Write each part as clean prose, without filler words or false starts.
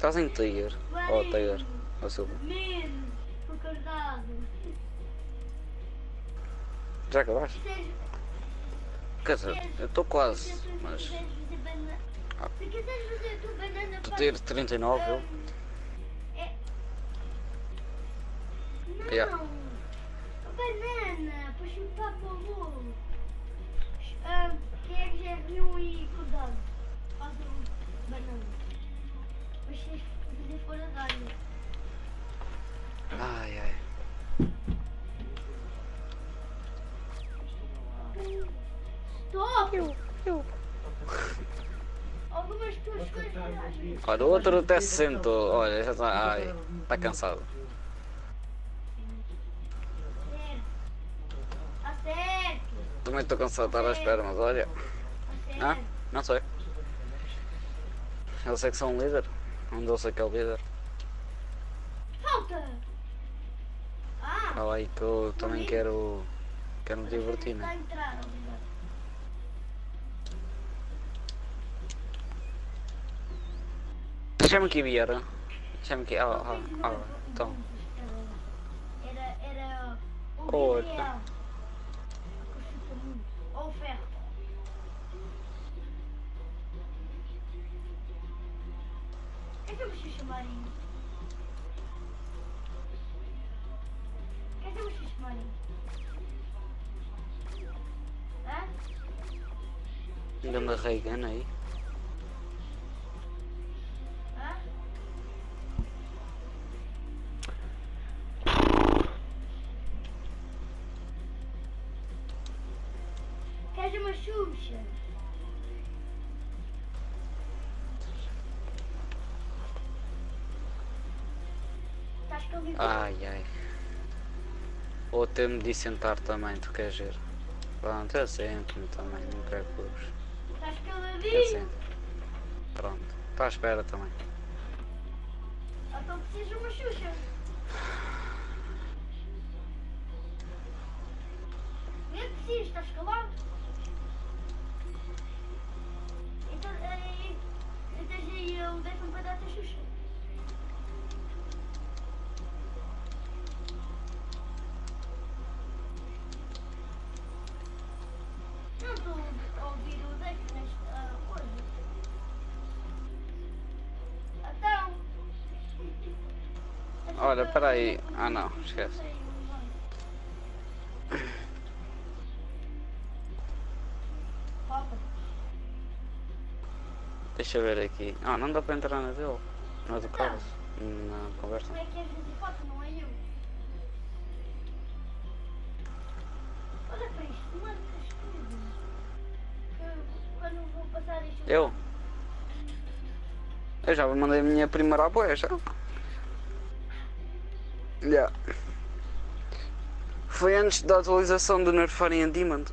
Estás em Tiger. Ou Tiger. Ou Silva. Menos. Por cardado. Já acabaste? Quer dizer, eu estou quase, mas... Se quiseres fazer a tua banana Tu ter 39, eu? Não, Yeah. banana, para chutar para o bolo. Quem é que já viu e cuidado? Faz um banana. Mas tens que fazer fora da área. Ai, ai. Stop! Algumas tuas coisas. Olha, o outro até se sentou. Olha, já está. Ai, está cansado. Acerto! Também estou cansado de estar à espera, mas olha. Ah, não sei. Eu sei que sou um líder. Onde eu sei que é o líder. Falta! Ah! Olha aí que eu também quero me divertir, Está a né? entrar, obrigado. Deixa-me aqui, Vieira. Deixa-me aqui. Então. Era o Outra. Gabriel. Acrescenta muito. Ou o ferro. O que é que eu vou chamarem? O que é que eu vou chamarem? Hã? Ainda Reagan aí. Hã? Queres uma Xuxa? Estás com a Ai, ai. Ou ter-me de sentar também, tu queres ver? Pronto, eu sento-me também, não quero curvos. Estás Eu caladinho? sento. Pronto. Está à espera também. Então precisas de uma Xuxa. Nem precisas, estás calado? Então aí eu deixo-me para dar-te a Xuxa. Não estou a ouvir o Deco nesta coisa. Então. Olha, espera aí. Ah não, esquece. Falta. Deixa eu ver aqui. Ah, não dá para entrar na dele. Na do Carlos. Na conversa. Como é que és fazer foto? Não é eu. Olha para isto, marcas tudo. Que quando vou passar isto. Eu? Eu já mandei a minha primeira apoia já. Yeah. Foi antes da atualização do Nerfarem Demon.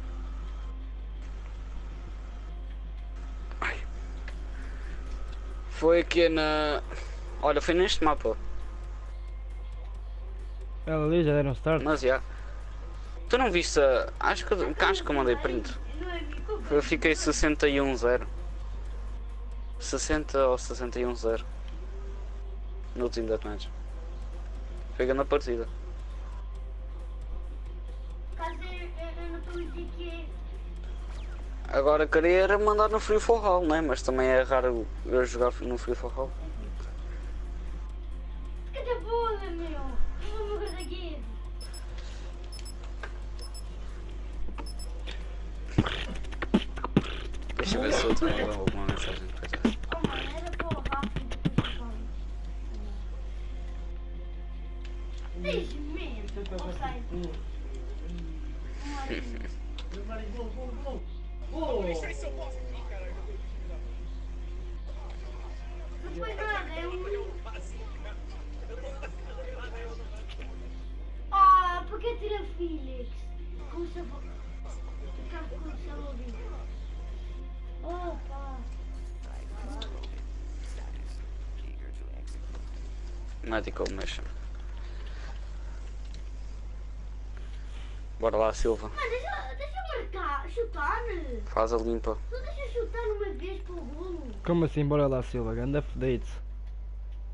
Ai. Foi aqui na... Olha, foi neste mapa. Ela ali já deram start. Mas já. Tu não viste a... Acho que eu mandei print. Eu fiquei 61-0. 60 ou 61-0. No último deathmatch. Foi grande a partida. Caso eu não estou a dizer que Agora queria era mandar no Free for All, né? Mas também é raro eu jogar no Free for All. Cadê a bola, meu? Eu vou morrer daqui. Deixa eu ver se eu tenho alguma mensagem para trás. Oh, mano, era bola rápido. Diz mesmo. Ou sai. Não foi nada, é um... Ah, porque tira Felix? Com o sabor... Ficar com o sabor vivo. Opa! Medical Mission. Bora lá, Silva. Mano, deixa marcar, chutar. Faz a limpa. Só deixa chutar uma vez para o golo. Como assim? Bora lá, Silva. Ganda fodete.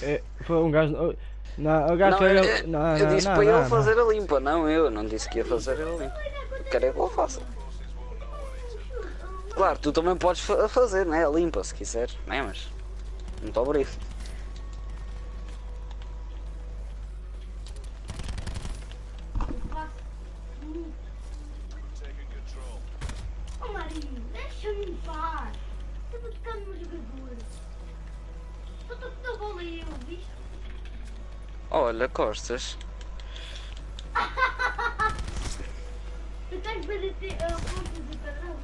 Foi um gajo. Não, o gajo Não, foi eu, ele. Não, eu não, disse não, para ele não, fazer a limpa, não eu. Não disse que ia fazer a limpa. Quero é que eu faça. Claro, tu também podes fazer, né? A limpa se quiseres, né? Mas não te obrigo. Eu faço muito. Oh Marinho, deixa-me em paz. Estou a tocar no jogador. Só estou a bola eu, viste? Olha, Costas. Tu estás a pontos de padrão.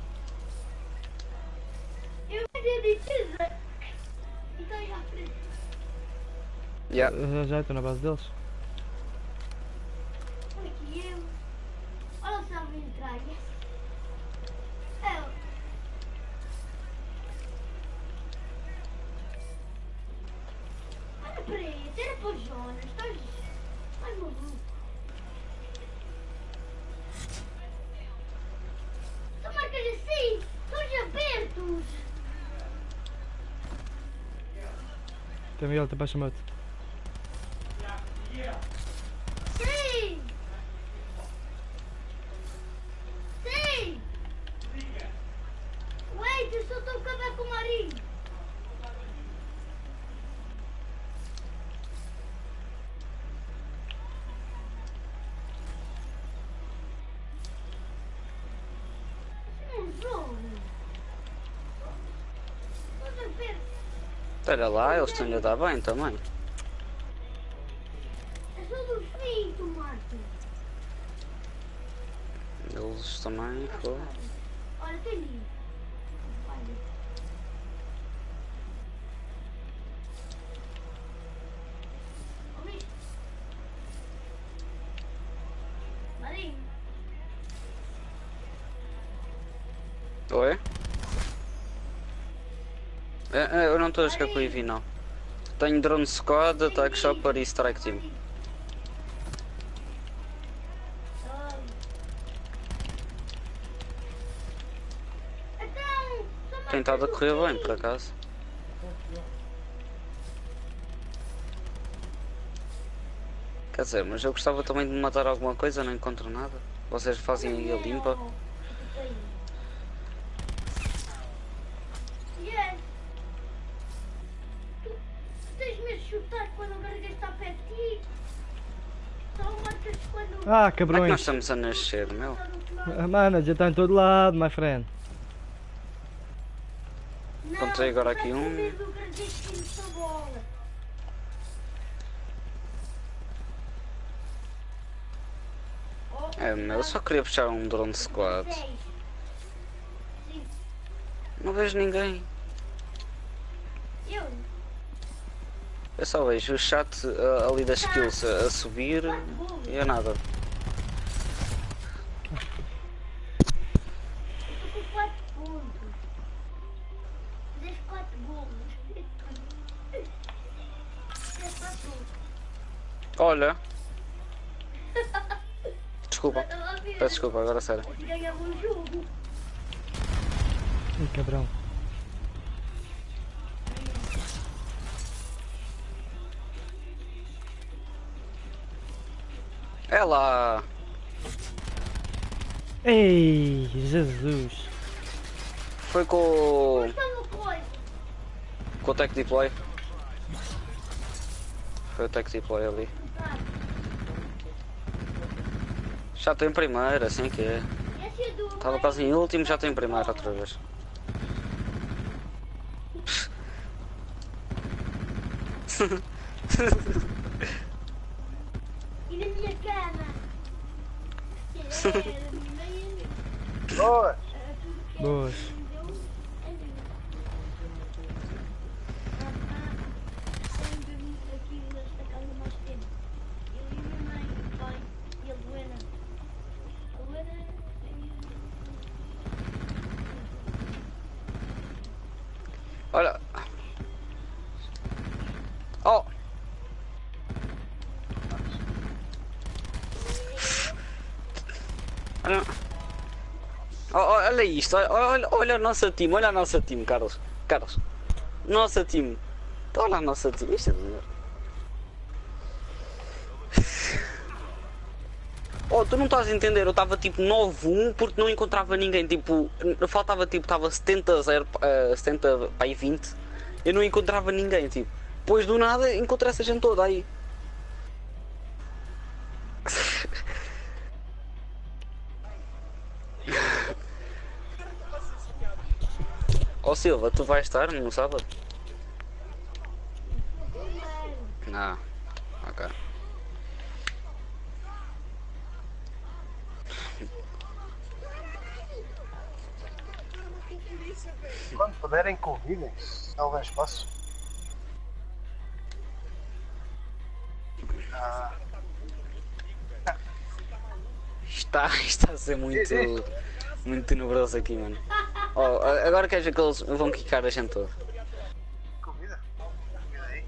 Eu vou ter defesa. Então aí à frente. Yeah. Já estou na base deles. Olha aqui eu. Olha só a entrar. Eu. Olha para aí, era para o Jonas. Estás maluco. Tu marcas assim, estás abertos. Também ele também chamou-te. Sim! Sim! Wait, eu só estou a acabar com o Marinho. Isso não jogo. Estás a ver? Espera lá, eles estão-lhe a dar bem também. É só do fim, Marco. Eles também foram. Olha, tem ali. Olha. Ouviste? Marinho. Oi? Eu não estou a jogar com o Eevee, não. Tenho Drone Squad, Attack Chopper e Strike Team. Tem estado a correr bem, por acaso. Quer dizer, mas eu gostava também de matar alguma coisa, não encontro nada. Vocês fazem aí a limpa. Yes. Tu tens-me a chutar quando o Garga está perto de ti. Só marcas quando... Ah, Como é que nós cabrões. estamos a nascer, meu? Mano, já está em todo lado, my friend. Encontrei agora aqui um. É, meu, eu só queria puxar um Drone Squad. Não vejo ninguém. Eu só vejo o chat ali das skills a subir e é nada. Eu tô com 4 pontos. Fizeste 4 gols. Fizeste 4 gols. Olha. Desculpa. Peço desculpa, agora sério. Ganhava o jogo. Ih, cabrão. É lá. Ei, Jesus. Foi com Estava coisa. o Tech Deploy. Foi o Tech Deploy ali. Já estou em primeiro, assim que é. Esse é do... Estava quase em último, já estou em primeiro outra vez. E na minha cama. Boa! Boas. Olha. Oh! Olha. Olha isto, olha a nossa team, Carlos. Carlos. Nossa team. Olha a nossa ativista. Oh, tu não estás a entender, eu estava tipo 9-1 porque não encontrava ninguém, tipo, faltava tipo, estava 70-0, 70 para aí 20, eu não encontrava ninguém, tipo, depois do nada encontrei essa gente toda aí. Oh Silva, tu vais estar no sábado? Não, ok. Quando puderem, convidem. Se houver espaço. Está a ser muito tenebroso aqui, mano. Oh, agora queres ver que eles vão quicar a gente toda? Convida. Convida aí.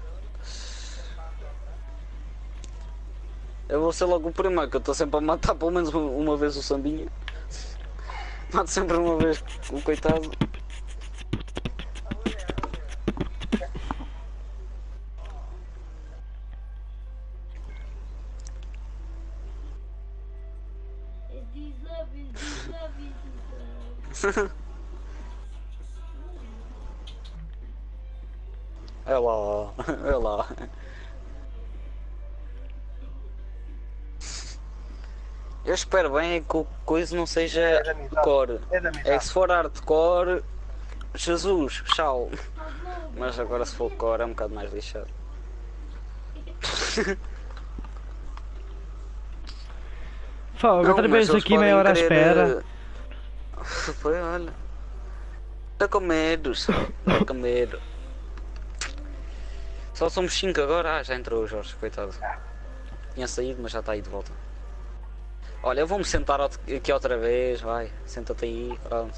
Eu vou ser logo o primeiro, que eu estou sempre a matar pelo menos uma vez o Sambinha. Mato sempre uma vez o coitado. É lá, é lá. Eu espero bem é que o coisa não seja É da amizade. core. É da É que amizade. se for hardcore, Jesus, tchau. Mas agora se for core é um bocado mais lixado. Fogo, outra mas vez eles aqui meia hora à podem querer, espera. Foi, olha. Está com medo, está com medo. Só somos 5 agora. Ah, já entrou o Jorge, coitado. Tinha saído, mas já está aí de volta. Olha, eu vou-me sentar aqui outra vez, vai. Senta-te aí, pronto.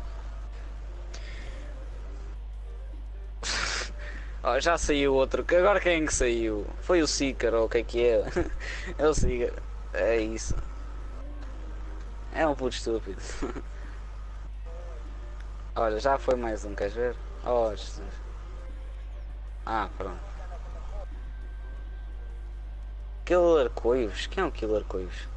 Oh, já saiu outro. Agora quem é que saiu? Foi o Seeker, ou o que é? É o Seeker. É isso. É um puto estúpido. Olha, já foi mais um, queres ver? Oh, Jesus. Ah, pronto. Killer Coivos? Quem é o Killer Coivos?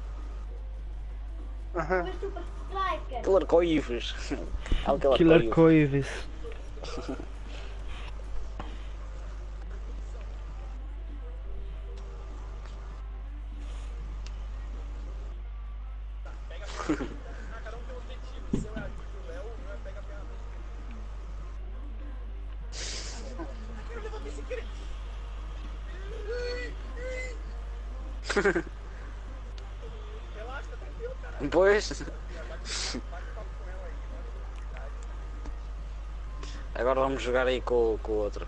Uhum. Super Striker. Killer Coivos. É o Killer Killer Coivos. Coives. Pois. Agora vamos jogar aí com o outro.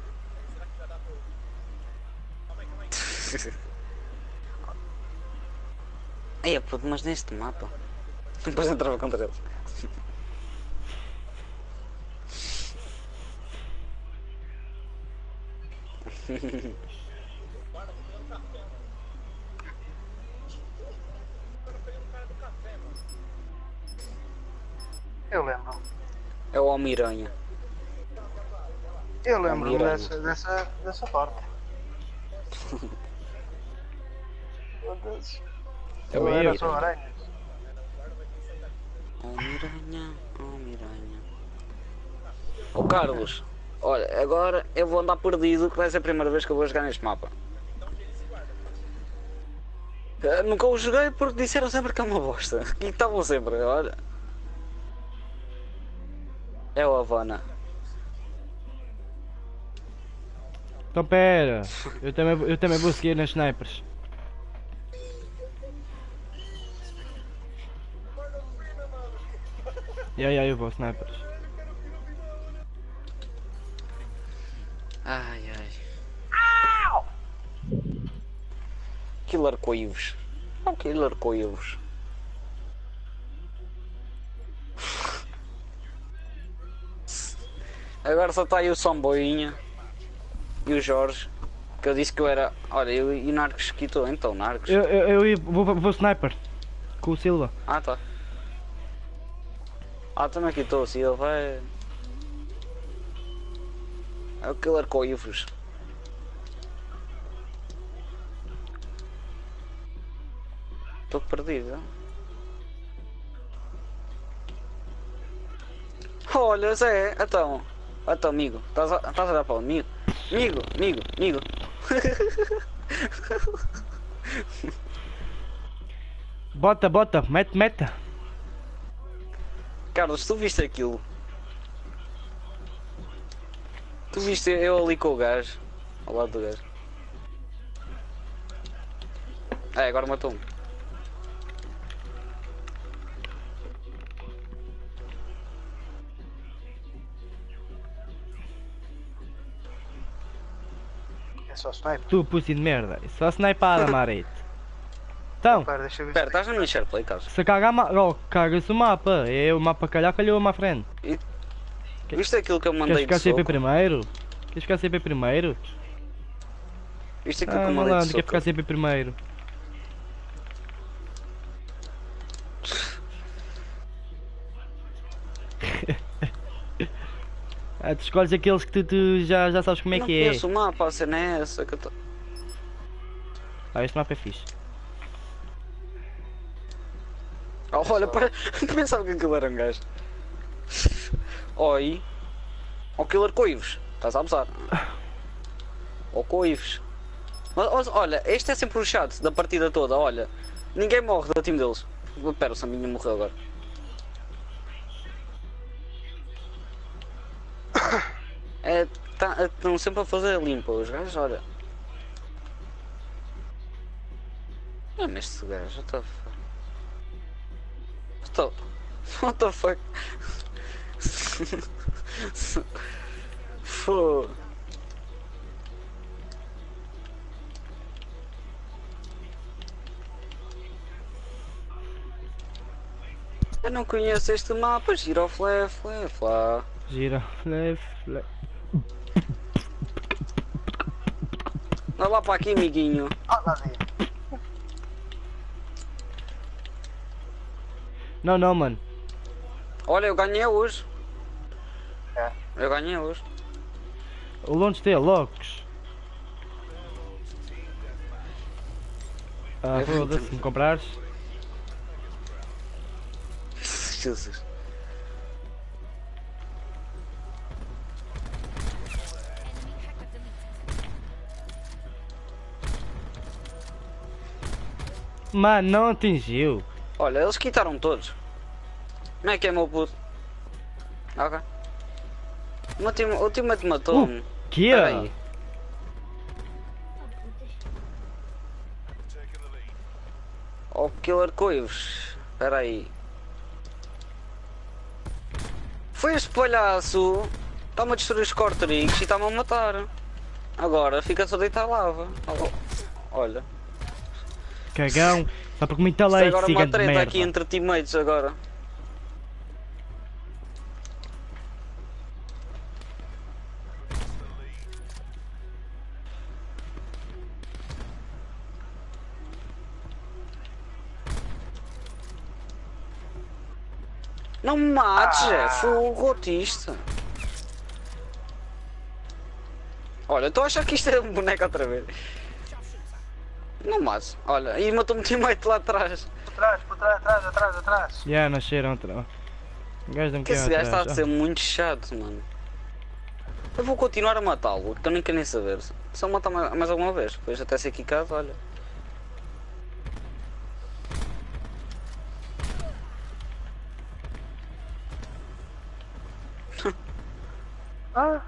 Ei, puto, mas neste mapa. Depois entrava contra eles. Eu lembro. É o Almiranha. Eu lembro-me Almirante. dessa parte. Eu Eu era ia. só aranhas. Almiranha, Almiranha. Ô Carlos, olha, agora eu vou andar perdido, que vai ser a primeira vez que eu vou jogar neste mapa. Nunca o joguei porque disseram sempre que é uma bosta. E estavam sempre, olha. É o Havana. Então pera, eu também vou seguir nas snipers. Eu vou snipers. Ai ai. Killer Coivos. É um Killer Coivos. Agora só está aí o Samboinha e o Jorge. Que eu disse que eu era. Olha, eu e Narcos quitou então, Narcos. Vou sniper. Com o Silva. Ah tá. Ah, também quitou, se ele vai. É o killer coivos. Estou perdido. Olha, Zé, então, amigo, estás a olhar para o amigo? Amigo. Bota, mete. Carlos, tu viste aquilo? Tu viste eu ali com o gajo? Ao lado do gajo. Agora matou-me. É só sniper. Tu, pussy de merda. Só snipada, marete. Então, Pera, deixa eu ver. Espera, estás na minha SharePlay, Carlos? se cagar, caga-se o mapa. É o mapa calhou-me à frente. Viste aquilo que eu mandei Queres ficar de sempre soco? primeiro? Queres ficar sempre primeiro? Viste aquilo que Ah, eu mandei de malandro, quer ficar soco? sempre primeiro. Ah, tu escolhes aqueles que tu já sabes como é Não que é. conheço o mapa, a cena é essa que eu tô... Ah, este mapa é fixe. Oh, olha, pensava que aquilo era um gajo. Oi. Ó killer coivos. Estás a abusar. Ó coivos. Mas, olha, este é sempre o chato da partida toda, olha. Ninguém morre do time deles. Espera, o Sambinho morreu agora. Estão sempre a fazer limpa os gajos, olha. Olha este gajo, what the fuck? Fô. Eu não conheço este mapa, gira o flef lá. Gira, leve. Olha lá para aqui, amiguinho. Ah, lá vem. Não, mano. Olha, eu ganhei hoje. É. Eu ganhei hoje. O launch tem loucos. Ah, É foda-se, se me comprares. Jesus. Mano, não atingiu. Olha, eles quitaram todos. Não é que é meu puto. Ok. O time matou-me. Que Espera é? aí. Oh, killer coivos. Espera aí. Foi este palhaço. Está-me a destruir os cortricos e está-me a matar. Agora fica só deitar lava. Olha. Cagão. Só porque me entalei, Isto é agora uma cigano de treta merda. aqui entre teammates agora. Não me mates, fogo rotista. Olha, estou a achar que isto é um boneco outra vez. Não mates. Olha, e matou-me um teammate lá atrás. Por trás, atrás. Já nasceram outra. O gajo não Que esse gajo está a atrás. ser muito chato, mano. Eu vou continuar a matá-lo, que eu nem quero nem saber. Se ele matar mais alguma vez, depois até ser quicado, olha. Ah,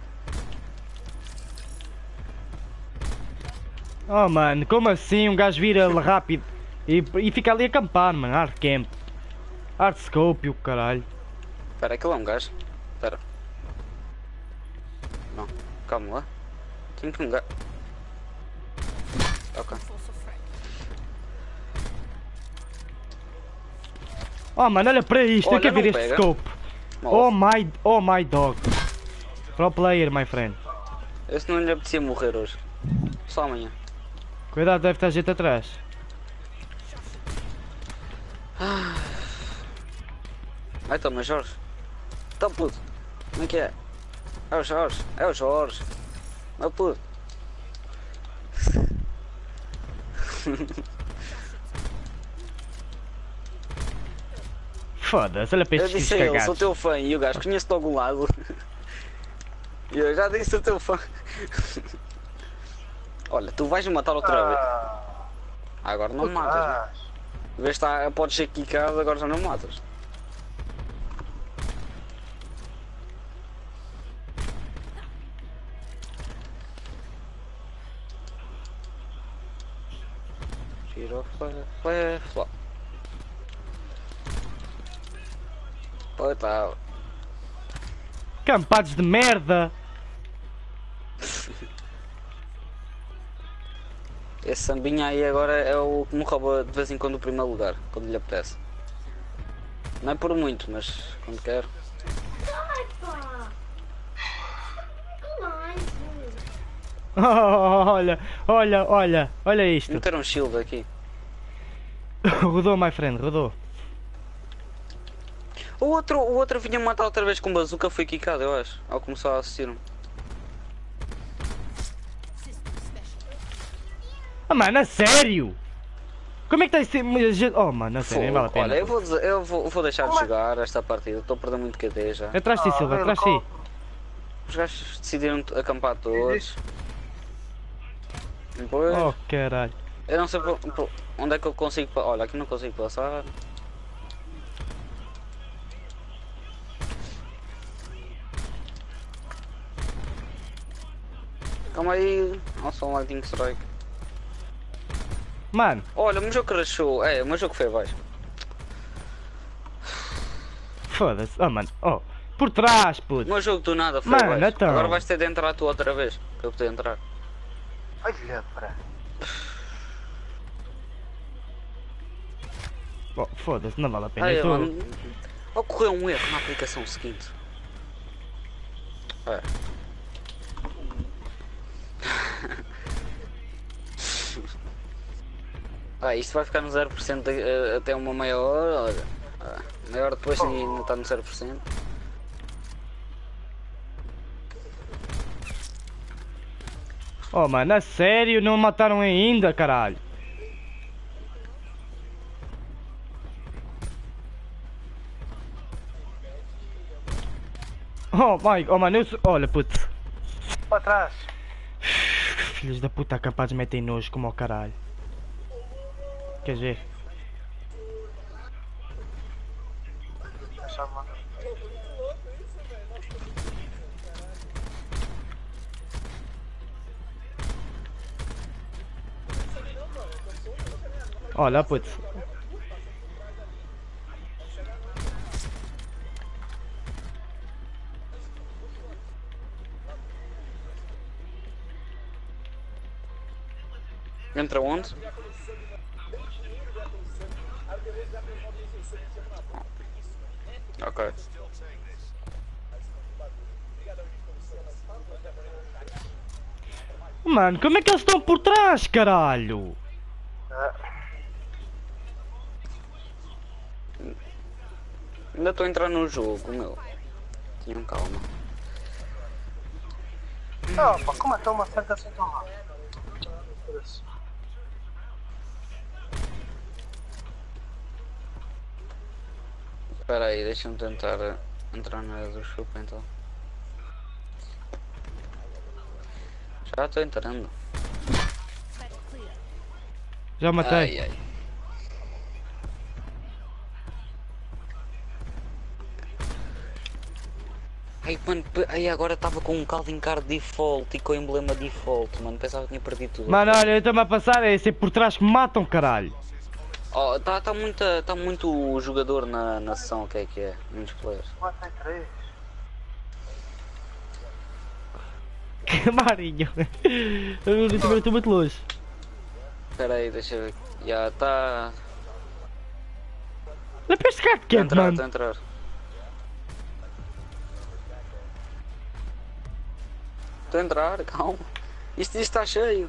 Oh mano, como assim um gajo vira rápido e fica ali a acampar, mano? Hard camp. Hard scope e o caralho. Espera, aquilo é um gajo. Espera. Não, calma lá. Tenho que um gajo. Ok. Oh mano, olha para isto, Olha, tem que ver não este pega. scope. Oh my dog. Pro player, my friend. Esse não lhe apetecia morrer hoje. Só amanhã. Cuidado, deve estar gente atrás. Ai, toma, Jorge. Então, puto. Como é que é? É o Jorge. É o Jorge. Meu puto. Foda-se, olha para Eu estes disse filhos a ele, sou cagados. teu fã. E o gajo, conheço-te de algum lado. E eu já disse, sou teu fã. Olha, tu vais me matar outra vez. Ah, Agora não me matas, né? ah, Em vez de estar, podes ser quicado, agora já não me matas. Tiro, flop. Tá. Campados de merda. Esse sambinha aí agora é o que me rouba de vez em quando o primeiro lugar, quando lhe apetece. Não é por muito, mas quando quero. Ai, pá. Que nice. Olha isto. Meter um shield aqui. Rodou, my friend, rodou. O outro vinha matar outra vez com bazuca, foi quicado, eu acho. Ao começar a assistir-me. Ah, mano, a sério? Como é que está isso? Oh, mano, a sério, nem vale a pena. Olha, eu vou deixar de jogar esta partida, estou a perder muito KD já. Atrás de ti, Silva, atrás de ti. Os gajos decidiram acampar todos. Depois, Oh, caralho. eu não sei onde é que eu consigo. Olha, aqui não consigo passar. Calma aí, nossa, um lightning strike. Mano, Olha, o meu jogo crashou. É, o meu jogo foi abaixo. foda-se. Oh, mano, oh. Por trás, O puto. meu jogo do nada foi Mano, abaixo. então. Agora vais ter de entrar tu outra vez. Para eu poder entrar. olha para. Oh, foda-se, não vale a pena. Ai, Eu tô... mano, ocorreu um erro na aplicação seguinte. É. Isto vai ficar no 0% até uma meia hora, olha. Meia hora depois ainda está no 0%. Oh, mano, a sério? Não mataram ainda, caralho. Oh, mano, olha, puto. Para trás. Filhos da puta capazes metem nojo como ao caralho. Quer ver? Deixa eu mandar. Olha, puto. Entra onde? Ok. Mano, como é que eles estão por trás, caralho? Ainda estou a entrar no jogo, meu. Tenham calma. Oh, pá, como é que é uma oferta assim tão mal? Espera aí, deixa-me tentar entrar na área do chupa então. Já estou entrando. Já matei. Ai. Ai, mano, aí agora estava com um Calvin Card default e com o emblema default, mano. Pensava que tinha perdido tudo. Mano, olha, eu estou-me a passar, é ser por trás que me matam, caralho. Oh, tá muito jogador na sessão, o que é? Muitos players. Matei 3. Que marinho. Eu também estou muito longe. Espera aí, deixa eu ver. Já está. Olha para este cara que Estou a é, entrar, mano. estou a entrar. Estou a entrar, calma. Isto está cheio.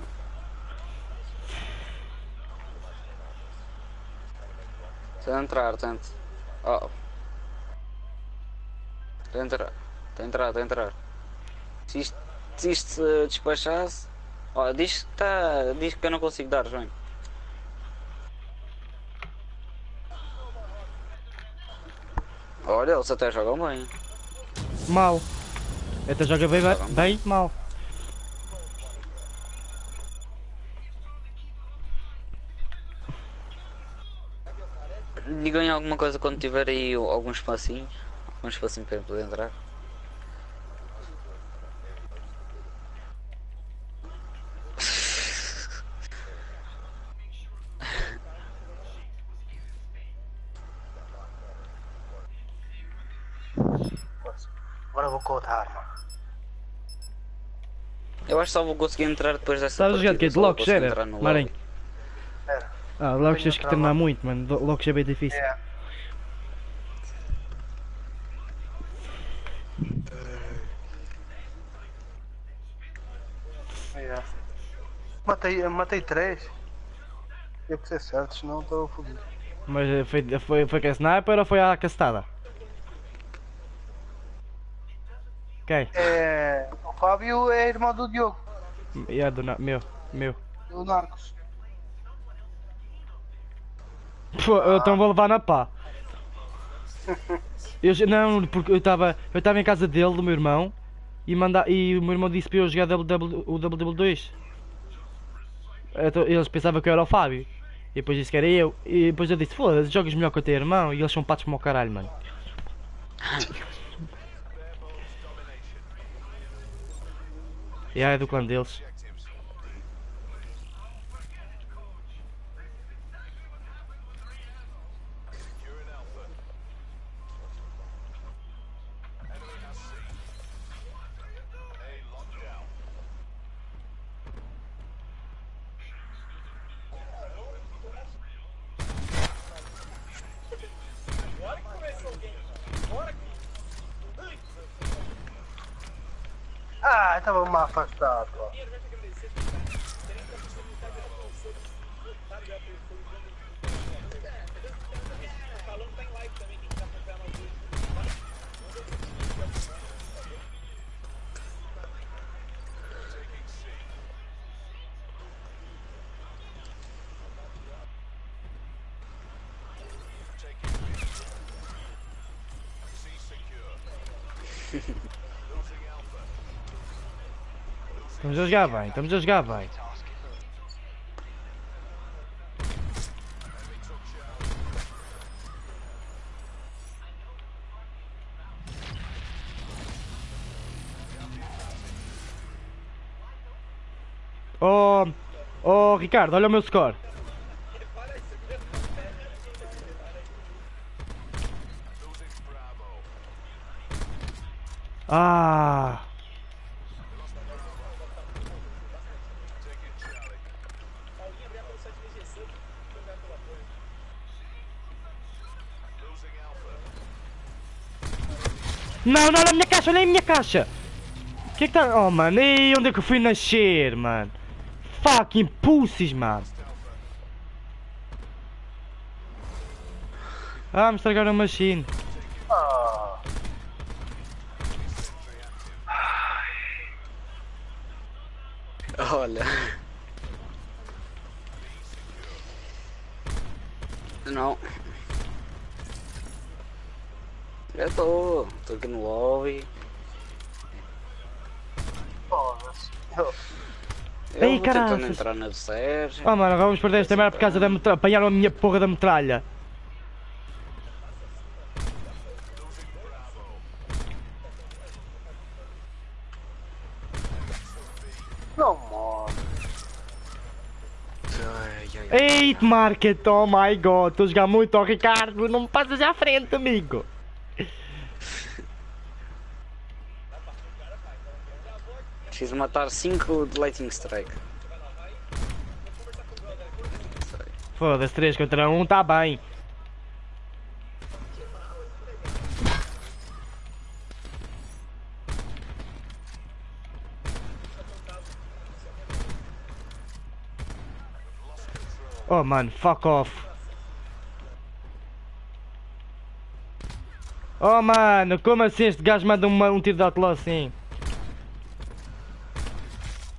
Estou a entrar, tento. Oh. Estou a entrar. Estou a entrar. Se isto se despachasse. Ó, diz que eu não consigo dar, João. Olha, eles até jogam bem. Mal. Até joga bem, Jogam bem mal. Digam alguma coisa quando tiver aí algum espacinho. Algum espacinho para eu poder entrar. Agora vou com outra arma. Eu acho que só vou conseguir entrar depois dessa Estás a jogar de quê? De só vou Locks, conseguir era? entrar no Marinho. lobby. Era. Ah, Locks Tenho tens que trabalho. treinar muito, mano. Locks é bem difícil. É. É. Matei 3. Tinha que ser certo, senão estou fodido. Mas foi com a sniper ou foi à castada? Quem? É, o Fábio é irmão do Diogo, É meu. do Narcos. Pô, então vou levar na pá. Não, porque eu estava em casa dele, do meu irmão, e o meu irmão disse para eu jogar o WW2. Então, eles pensavam que eu era o Fábio. E depois disse que era eu. E depois eu disse, foda-se, jogas melhor que o teu irmão. E eles são patos como o caralho, mano. E é do clã deles. Ah, estava-me afastado. Ó. Estamos a jogar bem, estamos a jogar bem. Oh, Ricardo, olha o meu score. Ah. Não, não, na minha caixa, olha aí a minha caixa. O que é que tá... Oh, mano, e onde é que eu fui nascer, mano? Fucking pussies, mano. Ah, me estragaram a machine. Ah, Olha. Não. Eu estou aqui no lobby. foda-se. Eu Ei, vou tentando caraças. entrar na do Sérgio. Oh, mano, vamos perder esta merda por causa da metralha. Apanharam a minha porra da metralha. Não morre. Ei, market, oh my god. Estou a jogar muito, oh Ricardo. Não me passas à frente, amigo. Preciso matar 5 de Lightning Strike. Foda-se, 3 contra 1, tá bem. Oh, mano, fuck off. Oh, mano, como assim este gajo manda um tiro de outlaw assim?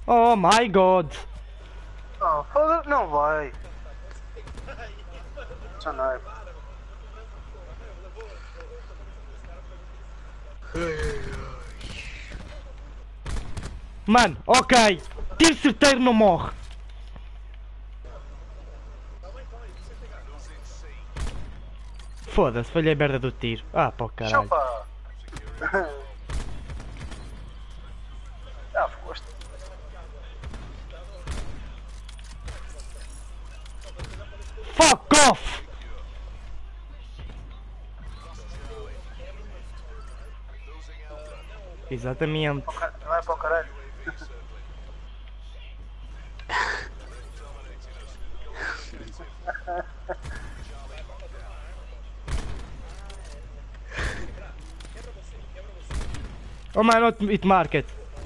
Oh my god! Oh, foda-se, não vai. Já não é. Mano, ok! Tiro certeiro não morre! Foda-se, falhei a merda do tiro. Ah, pá, caralho. Chupa! Ah, foste. Fuck off! Exatamente. Vai para o caralho. Oh man, it market.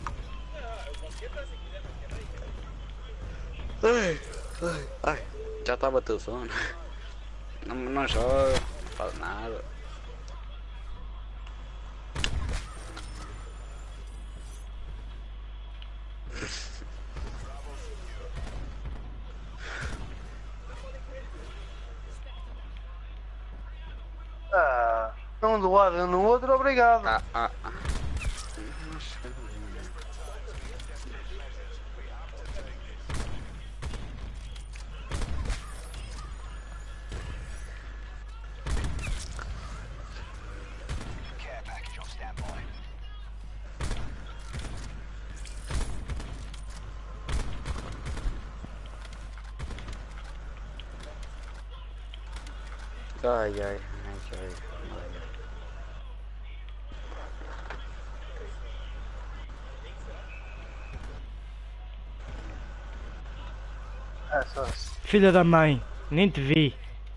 Ai, já estava a ter sono. Não joga, não faz nada. Ah, um do lado e um no outro, obrigado. Ah. Ai. É só isso. Filha da mãe, nem te vi.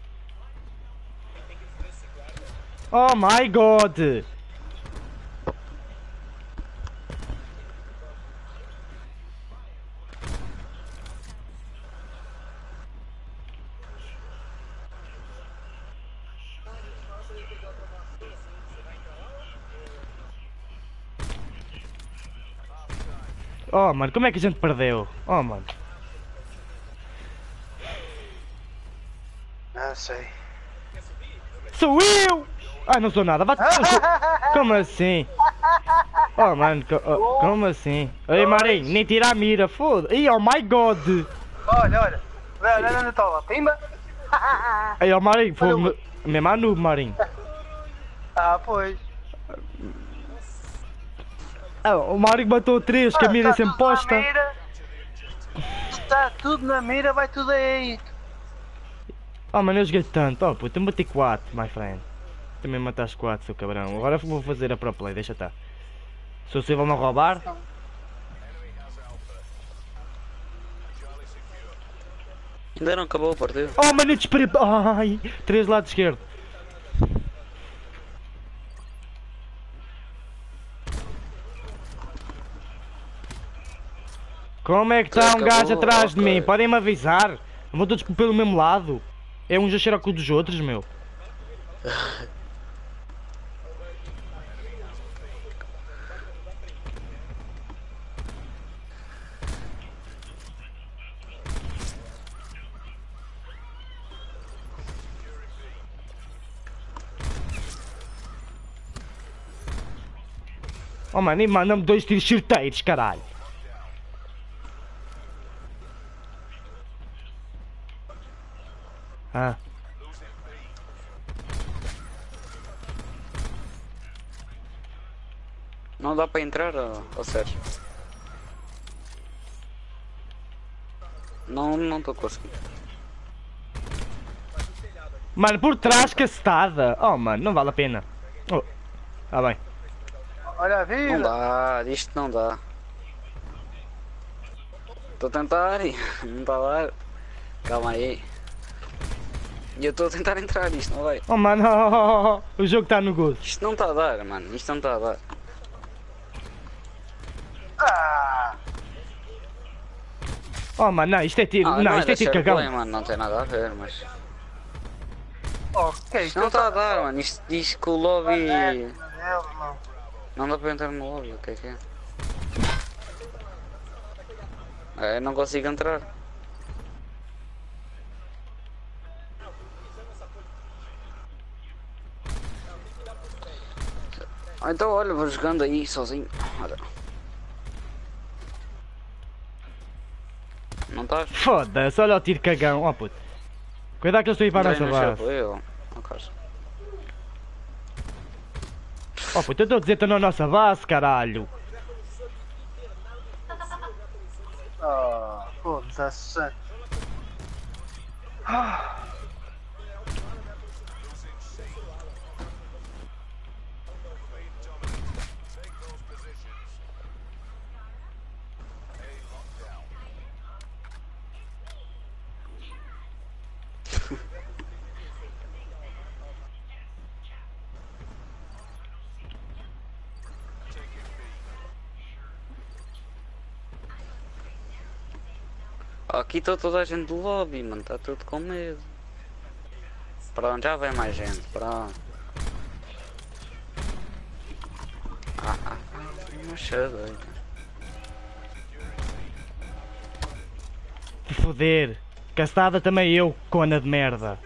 Oh my god! Oh mano, como é que a gente perdeu? Oh mano. Não sei. Sou eu! Ah, não sou nada. Como assim? Oh mano, como assim? Ei Marinho, nem tira a mira, foda. Ei, oh my god! Olha. Olha onde está lá. Pimba! Ei, oh Marinho, foi mesmo a noob, Marinho. Ah, pois. Ah, o Marinho matou 3, que a mira é sempre posta. Está tudo na mira, vai tudo aí. Oh mano, eu joguei tanto. Oh puta, eu matei 4, my friend. Também mataste 4, seu cabrão. Agora vou fazer a pro play, deixa estar. Se o Silva não roubar. Ainda não acabou a partida. Oh mano, eu disparei. Ai, 3 lado esquerdo. Como é que está um gajo atrás de mim? Podem me avisar. Vão todos pelo mesmo lado. É um já cheira com dos outros, meu. Oh mano, e manda-me 2 tiros certeiros, caralho. Ah. Não dá para entrar, ó Sérgio? Não estou conseguindo. Mano, por trás cacetada. Oh mano, não vale a pena. Oh. Ah bem. Olha a vida. Não dá, isto não dá. Estou a tentar e não está a dar. Calma aí. E eu estou a tentar entrar, isto não vai. Oh mano, oh. O jogo está no gozo. Isto não está a dar, mano, isto não está a dar. Ah, Oh mano, não, isto é tiro. Não, isto é tiro cagão. Mano, não tem nada a ver, mas... ok. Isto não está a dar, mano, isto diz que o lobby... Não. Não dá para entrar no lobby, o que é que é? É, não consigo entrar. Então olha, vou jogando aí sozinho. Olha. Não estás? Foda-se, olha o tiro cagão, ó puto. Cuidado que eu estou a ir para a nossa base. Eu. Não caso. Ó puto, eu estou a dizer que estou na nossa base, caralho. Ah, foda-se. Ah. Aqui está toda a gente do lobby, mano. Está tudo com medo. Pronto, já vem mais gente. Pronto. Mocha doida. Te foder. Castada também eu, cona de merda.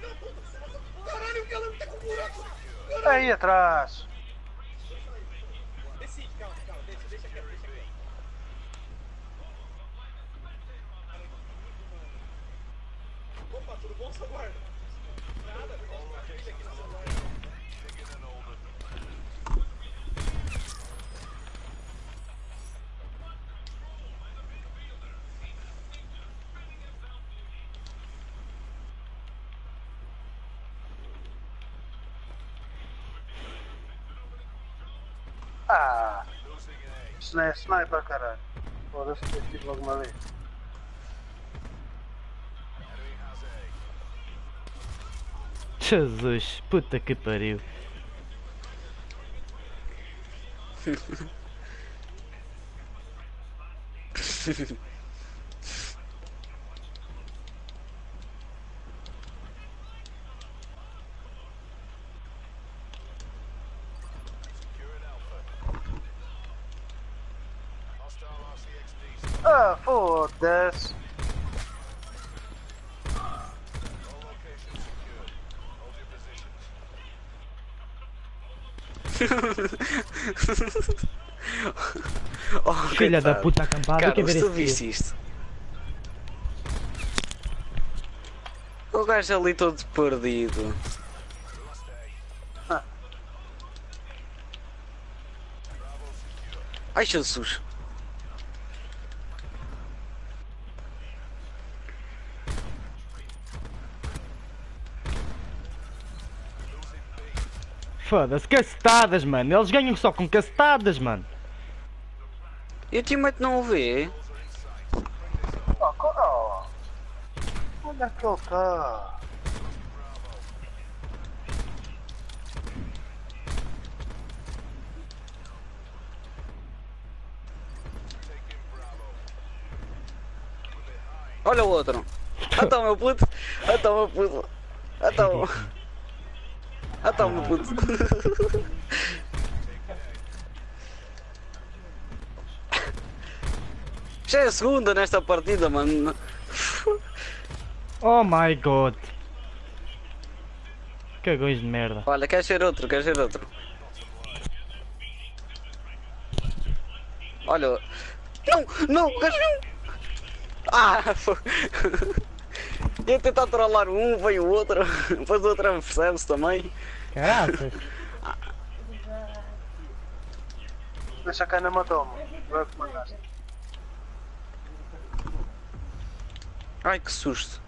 Aí atrás. Ah, isso não é sniper, caralho. Foda-se que eu tive logo uma vez. Jesus, puta que pariu. Ah, foda-se. Oh, Filha da coitado. puta acampada, Cara, que ver se tu esse viste isto. O gajo ali todo perdido. Ai Jesus. Foda-se, cacetadas, mano. Eles ganham só com cacetadas, mano. E o teammate não o vê? Oh. Onde é que ele está? Olha o outro. Então meu puto. Então meu puto. Então meu puto. Já é a segunda nesta partida, mano. Oh my god. Cagões de merda. Olha, quer ser outro, quer ser outro. Olha. Não, gajo não. Ah, foi. Ia tentar trollar um, veio o outro. Depois o outro percebe-se também. Caraças. Deixa cá na matou-me. Vai que mandaste. Ai que susto.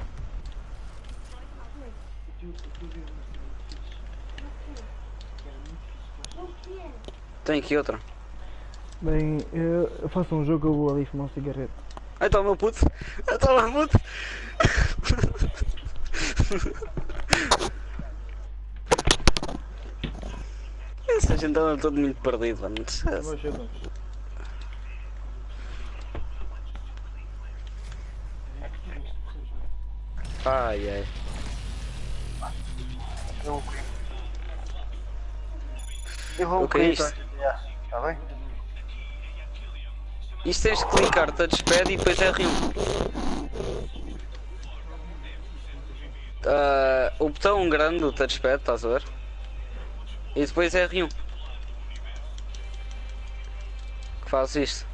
Tem aqui outra. Bem, eu faço um jogo, eu vou ali fumar um cigarrete. Então meu puto. Então meu puto. Essa gente anda todo muito perdido, mano. Ai ai. Eu vou O que é correr, isto? tá bem? Isto tens de clicar touchpad e depois R1. O botão grande do touchpad, estás a ver? E depois R1. Que faz isto.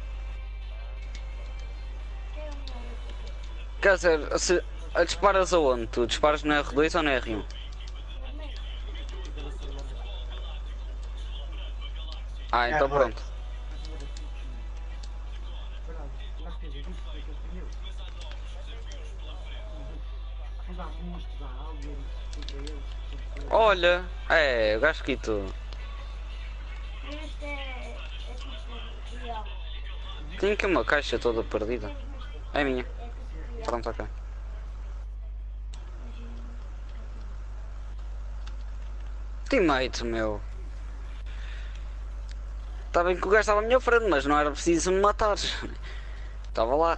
Quer dizer, se disparas aonde? Tu disparas no R2 ou no R1? Ah, então R2. pronto. Olha, o gajo quitou. Este é tipo real. Tem aqui uma caixa toda perdida. É minha. É tipo real. Pronto, ok. Teammate, meu. Está bem que o gajo estava à minha frente, mas não era preciso me matar. Estava lá.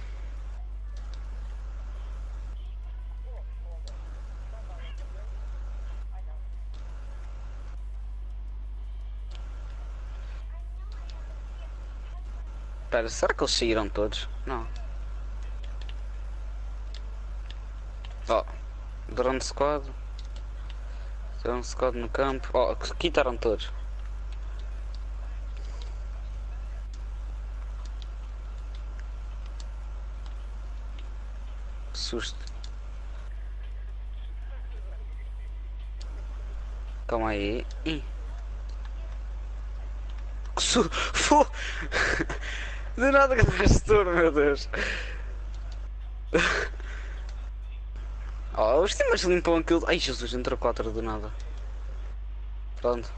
Espera, será que eles saíram todos? Não. Ó, drone squad. Drone squad no campo. Ó, quitaram todos. Que susto. Calma aí. Ih. Que susto. De nada que estás turno, meu Deus. Oh, os timas limpam aquilo. Ai Jesus, entrou 4 do nada. Pronto.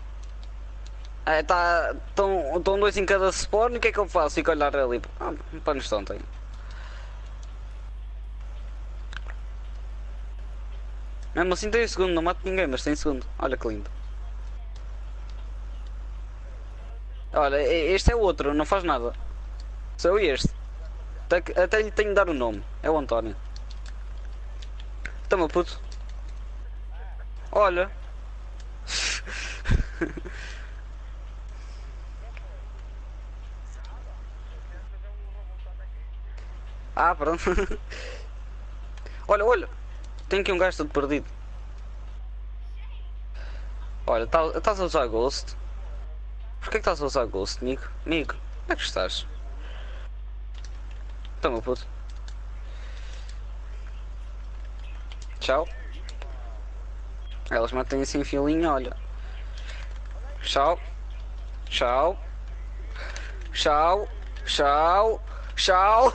Estão dois em cada spawn. O que é que eu faço? Fico a olhar ali. Ah, para no estão, tem. Mesmo assim tem segundo, não mato ninguém, mas tem segundo. Olha que lindo. Olha, este é o outro, não faz nada. Sou este. Até lhe tenho de dar o nome. É o António. Toma, puto. Olha. Ah, pronto. Olha, olha. Tem aqui um gajo todo perdido. Olha, estás a usar Ghost? Porquê que estás a usar Ghost, amigo? Amigo, como é que estás? Toma, puto. Tchau. Elas mantêm-se em filinha, olha. Tchau. Tchau. Tchau. Tchau. Tchau.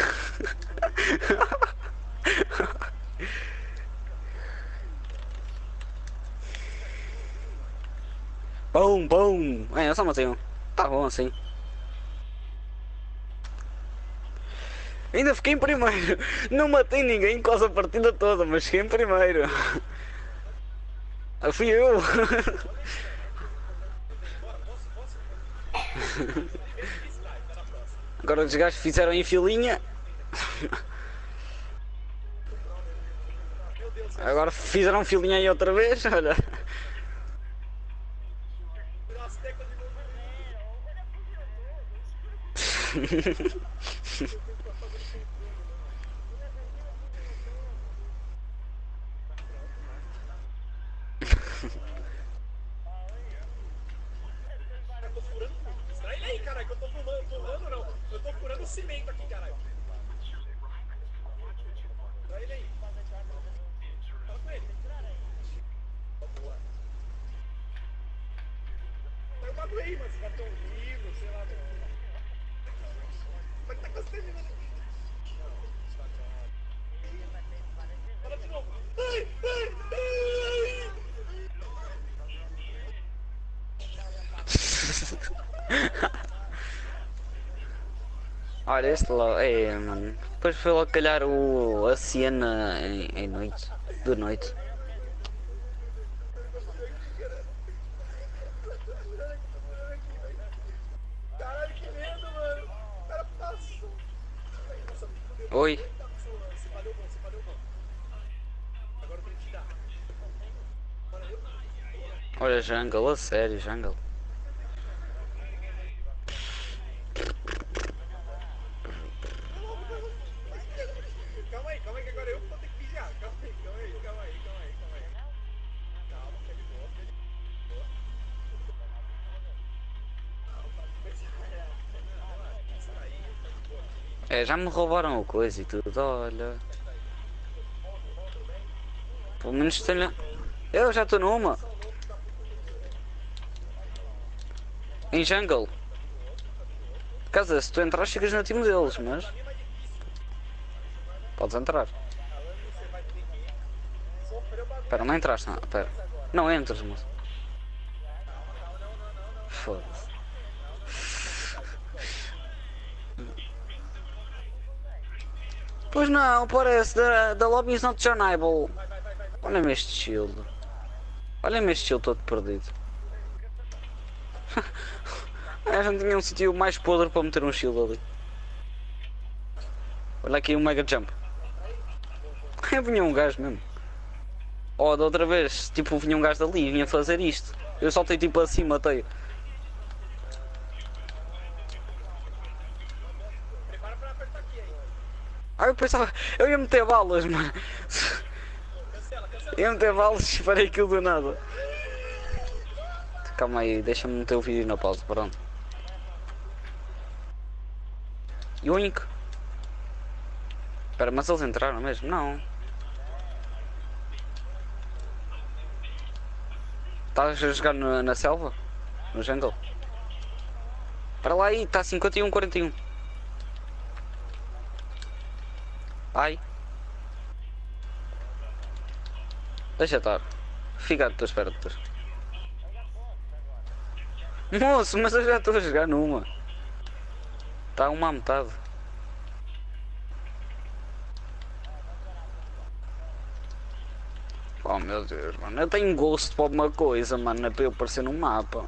Bom, bom. Eu só matei um. Tá bom assim. Ainda fiquei em primeiro. Não matei ninguém quase a partida toda, mas fiquei em primeiro. Fui eu. Agora os gajos fizeram em filinha. Agora fizeram filinha aí outra vez, olha. Sai aí, caralho, que eu tô pulando não. Eu tô furando cimento aqui, caralho. Sai ele aí. Fala com ele. Boa. Sai o bagulho aí, mano. Você vai ter um livro, sei lá. Mas tá quase terminando aqui. Fala de novo. Ai, ai, ai. Olha este lá, mano. Depois foi logo calhar a cena em noite, de noite. Caralho, que medo, mano. O cara passou. Oi. Você falhou bom, você falhou bom. Agora eu tenho que te dar. Olha, jungle, a sério, jungle. É, já me roubaram a coisa e tudo, olha. Pelo menos tenho. Eu já estou numa. Em jungle. Casa, se tu entras, ficas no time deles, mas. Podes entrar. Espera, não entraste, não. Espera. Não entras, moço. Foda-se. Pois não, parece. The lobby is not joinable. Olha-me este shield. Olha-me este shield todo perdido. A gente tinha um sítio mais podre para meter um shield ali. Olha aqui um mega jump. Vinha um gajo mesmo. Oh, da outra vez, tipo, vinha um gajo dali e vinha fazer isto. Eu saltei tipo assim, matei. Ah, eu pensava. Eu ia meter balas, mano. Ia meter balas e disparei aquilo do nada. Calma aí, deixa-me meter o vídeo na pausa, pronto. Yoink. Espera, mas eles entraram mesmo? Não. Estás a jogar na selva? No jungle? Para lá aí, está 51-41. Ai. Deixa estar. Fica à tua espera depois. Moço, mas eu já estou a jogar numa. Está uma à metade. Oh meu Deus, mano. Eu tenho gosto para alguma coisa, mano. É para eu aparecer no mapa.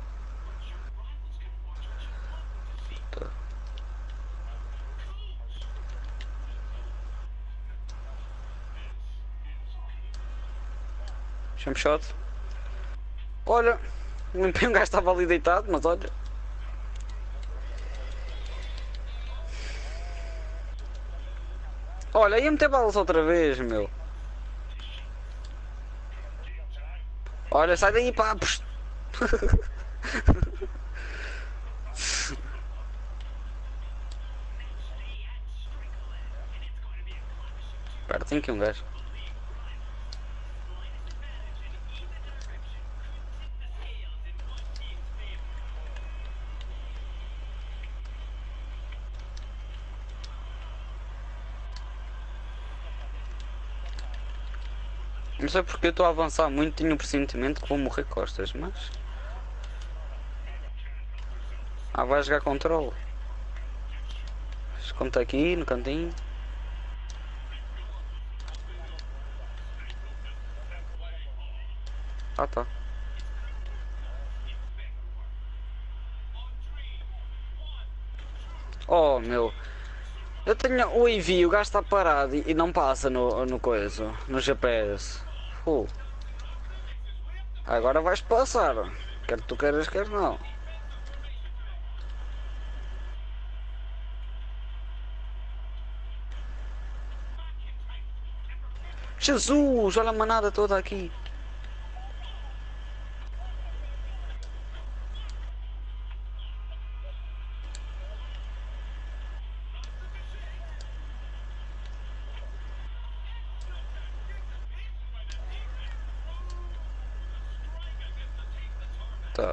Jump shot. Olha, um gajo estava ali deitado, mas olha. Olha, ia meter balas outra vez, meu. Olha, sai daí, pá. Espera, tem aqui um gajo. Não sei porque eu estou a avançar muito, tenho o pressentimento que vou morrer costas, mas... Ah, vai jogar controle. Como está aqui, no cantinho. Ah, tá. Oh, meu. Eu tenho o EV, o gajo está parado e não passa no coisa, no GPS. Agora vais passar. Quer tu queiras, quer não. Jesus, olha a manada toda aqui. Tá.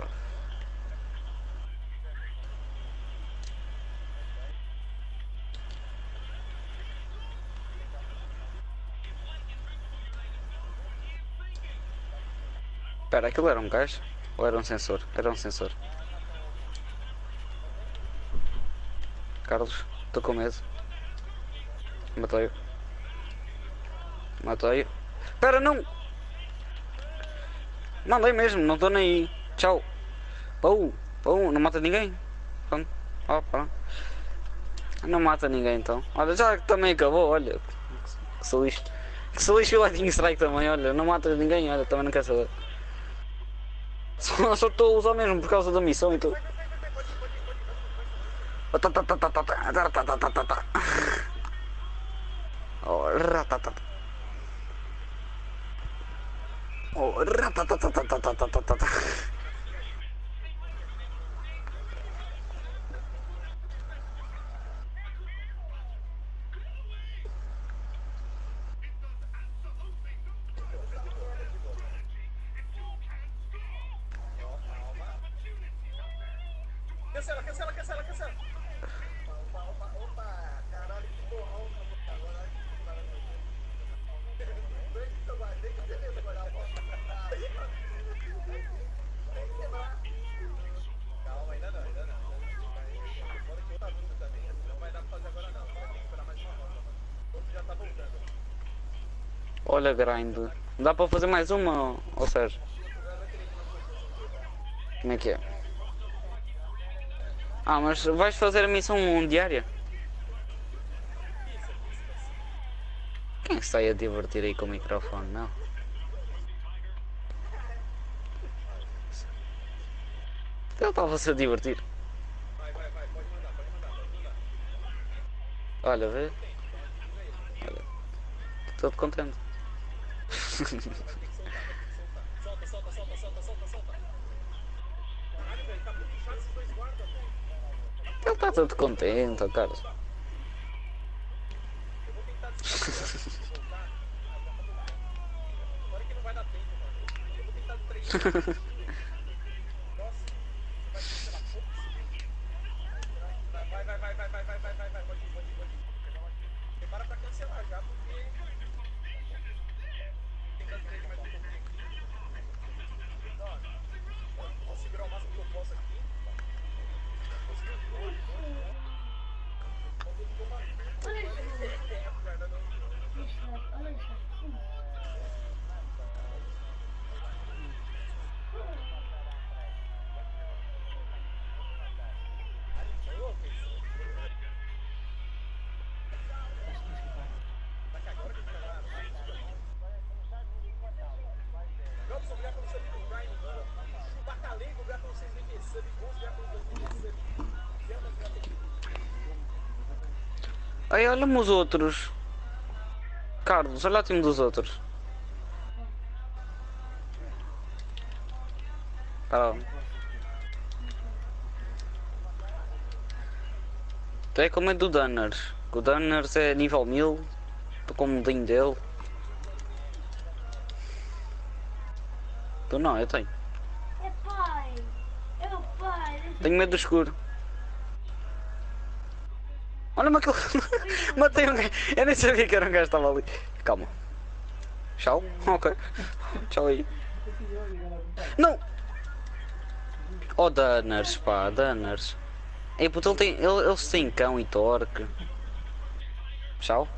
Espera, aquilo era um gajo? Ou era um sensor? Era um sensor. Carlos, estou com medo. Matei-o. Matei-o. Espera, não! Mandei mesmo, não estou nem aí. Tchau. Pau, pau, não mata ninguém. Pronto. Oh, pronto. Não mata ninguém então. Olha, já também acabou, olha. Que sou lixo. Que sou lixo e o Lightning Strike também, olha. Não mata ninguém, olha, também não quero saber. Só estou a usar mesmo por causa da missão e tudo. Oh, ratatata. Oh, ratatata. Cancela, cancela, cancela, cancela. Opa, caralho, que borrão. Agora tem que ter medo agora, calma, ainda não, ainda não. Agora que outra luta também, não vai dar pra fazer agora não. Vai ter que esperar mais uma ronda. O outro já tá voltando. Olha, grind. Dá para fazer mais uma, ou seja. Como é que é? Ah, mas vais fazer a missão diária? Quem é que está aí a divertir aí com o microfone, não? Ele estava-se a divertir. Vai, pode mandar, pode mandar, pode mandar. Olha, vê. Olha. Estou contente. Solta, solta, solta, solta, solta, solta. Caralho, velho, tá muito chato esses dois guardas, velho. Ele está todo contente, ó, Carlos. Eu vou tentar voltar. Agora que não vai dar tempo, mano. Eu vou tentar treinar. Nossa, vai ser pela força. Vai, pode ir. Prepara pra cancelar já, porque tem que fazer mais um pouquinho aqui. Vou segurar o máximo que eu posso aqui. Olha isso. Olha isso. Robson, obrigado pelo sub do Prime. Bacalego, obrigado pelo 6 20 sub. Bons, obrigado pelo 2 sub. Gemas, obrigado pelo Aí olha-me os outros. Carlos, olha o time dos outros. Para lá. Tu é como é do Dunners. O Dunners é nível 1000. Estou com o medinho dele. Tu não, eu tenho. É pai. É o pai. Tenho medo do escuro. Olha-me aquele. Matei um gajo. Eu nem sabia que era um gajo que estava ali. Calma. Tchau? Ok. Tchau aí. Não! Oh, Dunners, pá, Dunners. Ei, puto, eles têm cão e torque. Tchau?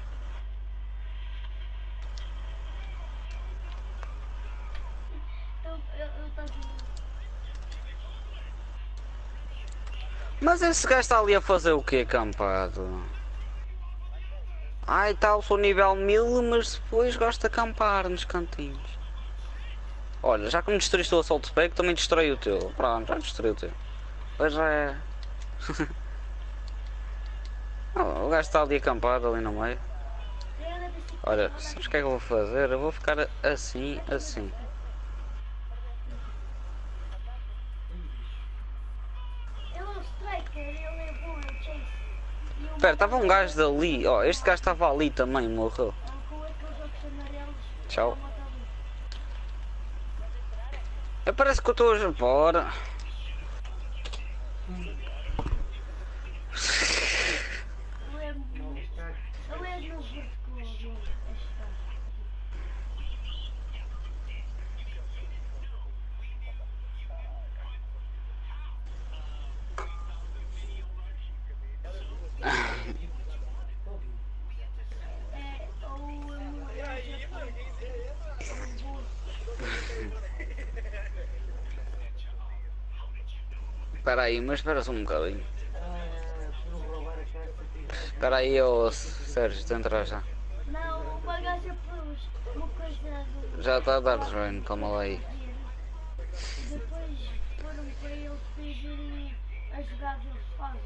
Eu tô aqui. Mas esse gajo está ali a fazer o quê, acampado? Ai tal, sou nível 1000, mas depois gosto de acampar nos cantinhos. Olha, já que me destruíste o assalto spec, também destrói o teu. Pronto, já destruí o teu. Pois já é. Oh, o gajo está ali acampado, ali no meio. Olha, sabes o que é que eu vou fazer? Eu vou ficar assim, assim. Ele é um striker, ele é bom, é o chase. Espera, estava um gajo dali. Ó, este gajo estava ali também, morreu. Com aqueles óculos amarelos. Tchau. ele mata ali. Parece que eu estou a fora. Ele é novo com o Espera aí, mas espera só um bocadinho. Espera aí, ô Sérgio, tu entras já. Não, o bagaço é uma coisa do... Já está a dar join, calma lá aí. Depois foram para eles pedirem a jogar, eles fazem.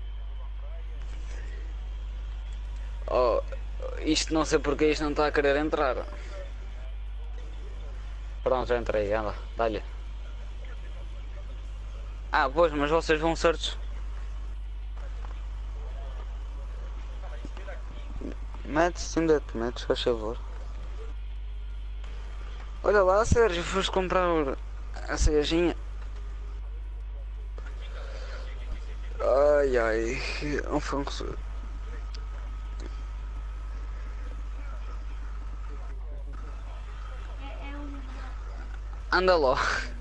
Oh, isto não sei porque isto não está a querer entrar. Pronto, já entrei, anda, dá-lhe. Ah, pois, mas vocês vão certos. Mete-se, onde é que metes, faz favor. Olha lá, Sérgio, foste comprar a cejinha. Ai ai, Afonso. É um. Anda lá.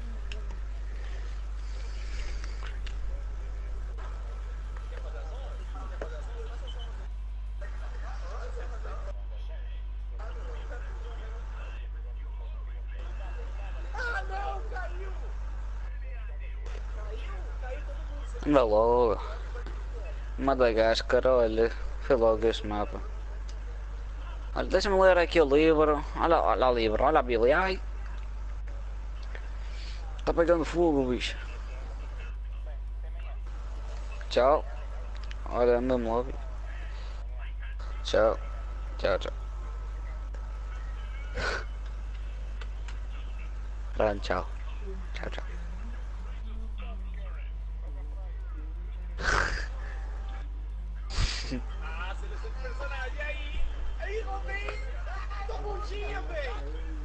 Anda logo. Madagascar, olha. Foi logo este mapa. Olha, deixa-me ler aqui o livro. Olha o livro, olha a Bíblia. Ai. Está pegando fogo, bicho. Tchau. Olha, mesmo lobby. Tchau. Tchau, tchau. Pronto, tchau. Tchau, tchau. Ah, seleção de personagem. E aí? Aí, Robin! Ah, tô bundinha, velho!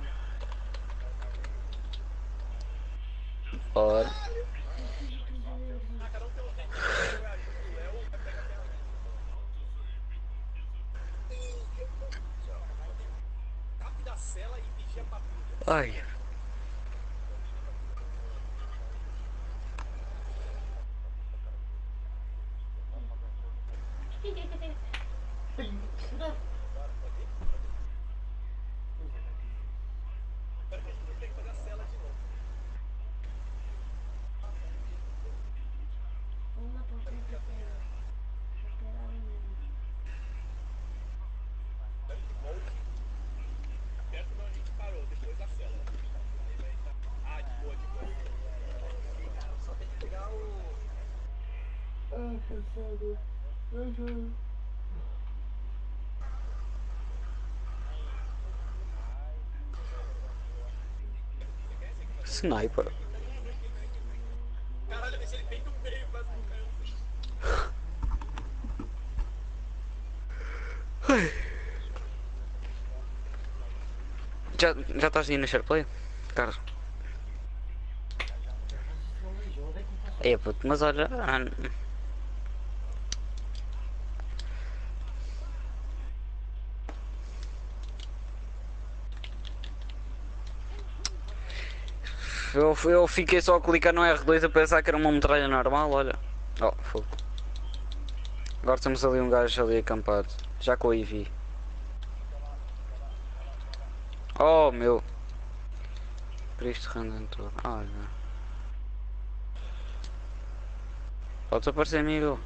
Bora. Ah, cada um tem um jeito de jogar. O Léo vai pegar minha. Rápida cela e vigia pra tudo. Ai. Tem que fazer a cela de novo. Vamos lá pra frente até esperar o menino. Perto de onde a gente parou, depois da cela. Ah, de boa, de boa. Só tem que pegar o. Ah, cansado. Sniper. Caralho, deixa ele bem no meio, quase no canto. Já estás aí na SharePlay? Cara. É puto, mas olha. Eu fiquei só a clicar no R2 a pensar que era uma metralha normal, olha. Oh, fogo. Agora temos ali um gajo ali acampado. Já com o IV. Oh meu. Por isto random todo. Olha. Pode aparecer, amigo.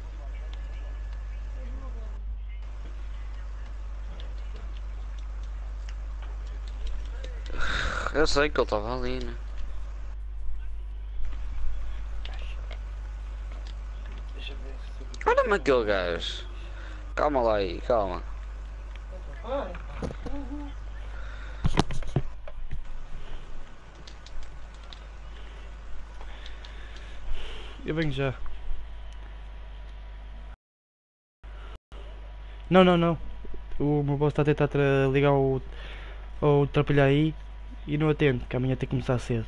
Eu sei que ele estava ali, né? Olha-me aquele gajo. Calma lá aí, calma. Eu venho já. Não, não, não. O meu boss está a tentar ligar o trapalhar aí e não atendo, que amanhã tem que começar cedo.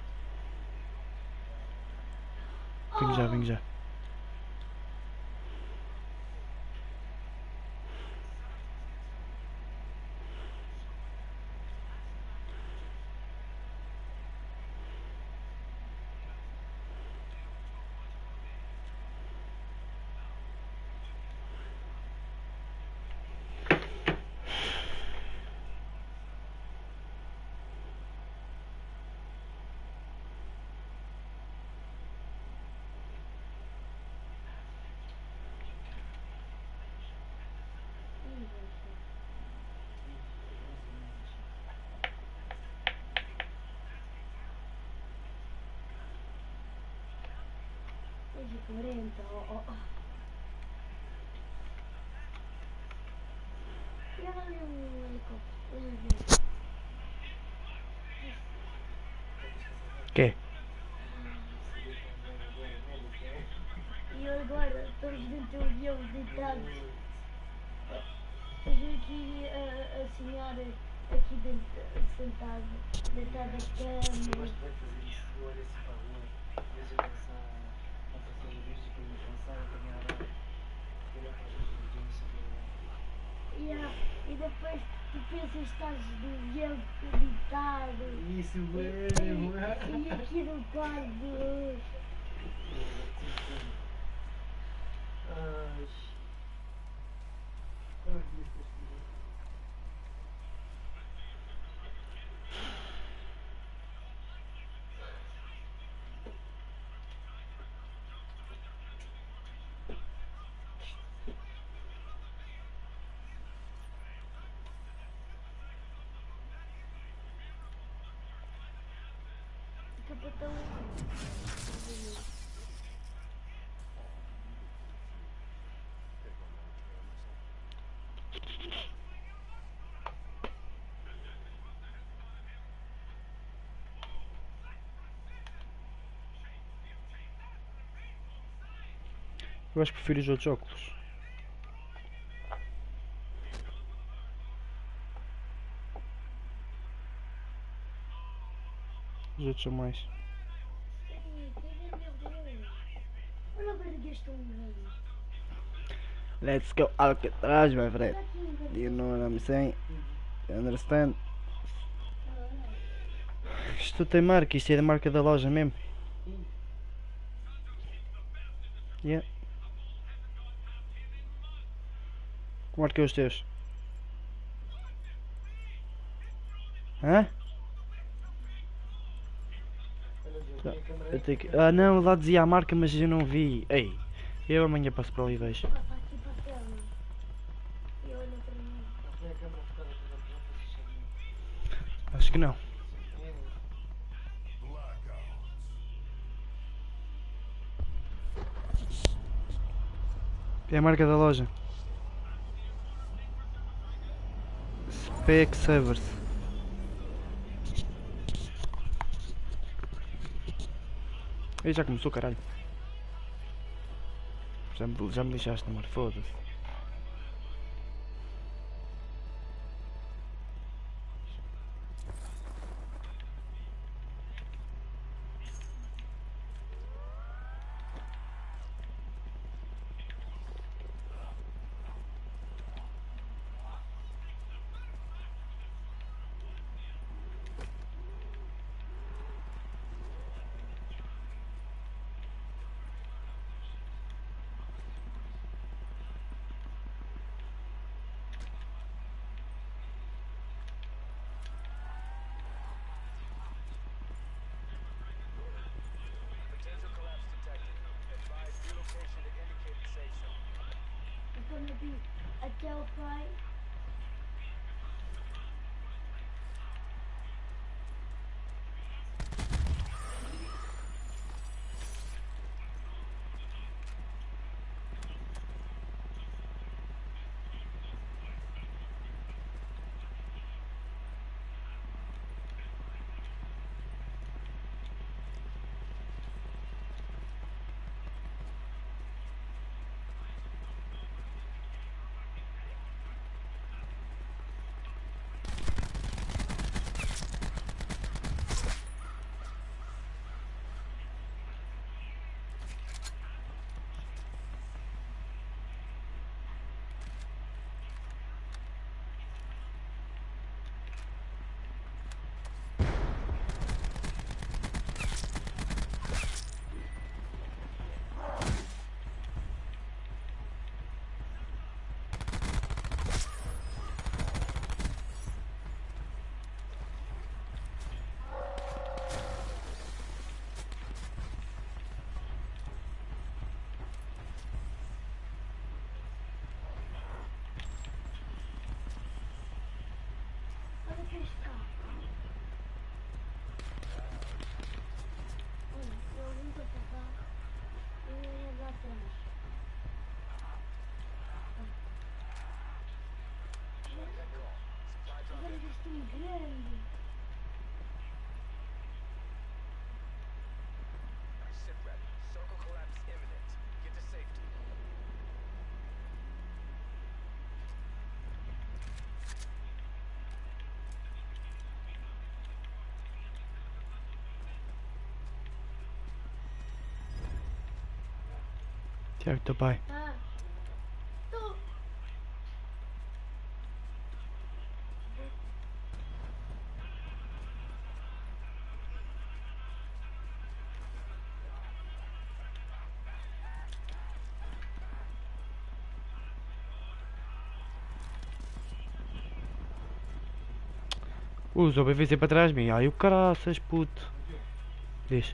Venho já, venho já. Hoje 40, ó. E ela ali um helicóptero. Quê? E agora estamos dentro do avião deitados. Vejo aqui a senhora aqui dentro, sentada, deitada na cama. Yeah. E depois tu pensas que estás doente, deitado. Isso E aqui no quarto. Capitão. Eu acho que prefiro os outros óculos. Os outros são mais. Olha o velho que estou velho. Let's go Alcatraz, my Olha friend. aqui o velho. Do you know what I'm saying? You understand? Isto tem marca, isto é da marca da loja mesmo. Yeah. Que marca é os teus? Hã? Eu tenho que... Ah não, lá dizia a marca, mas eu não vi. Ei, eu amanhã passo para ali e vejo. Passa aqui para a tela. E olha para mim. Acho que não. É a marca da loja. Specsavers. Ei, já começou, caralho. Já me deixaste, amor, foda-se. It's gonna be a tail fry. Tiago, teu pai. Ah. Tu. O Zoba veio sempre atrás de mim. Ai o caraças, puto. Diz.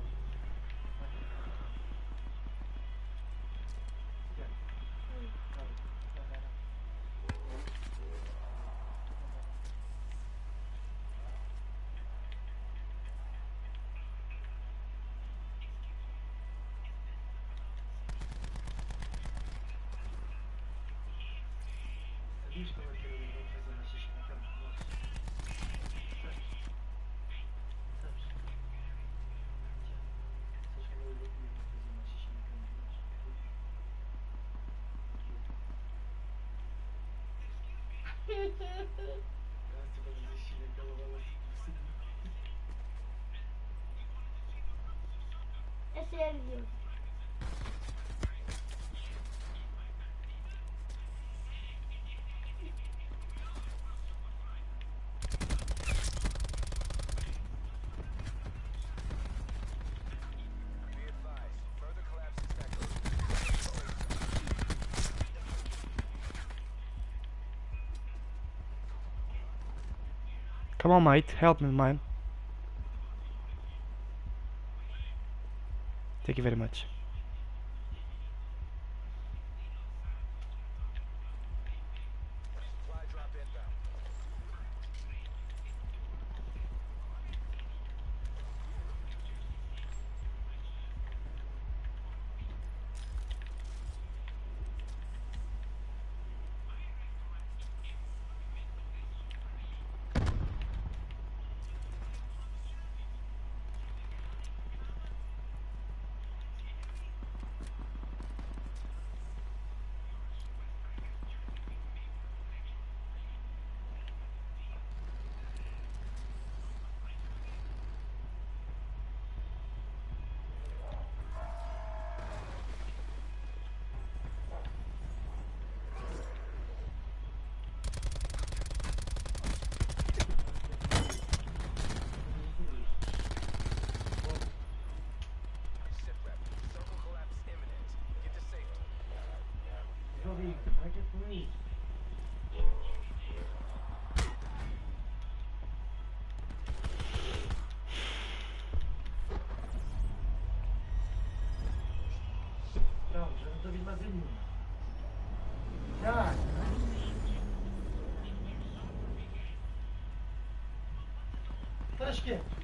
É sério. Come on, mate. Help me, man. Thank you very much. Supply drop inbound. Sit rep. Circle collapse imminent. Get to safety. Não, já não estou vindo mais nenhuma. Já! Estás quieto?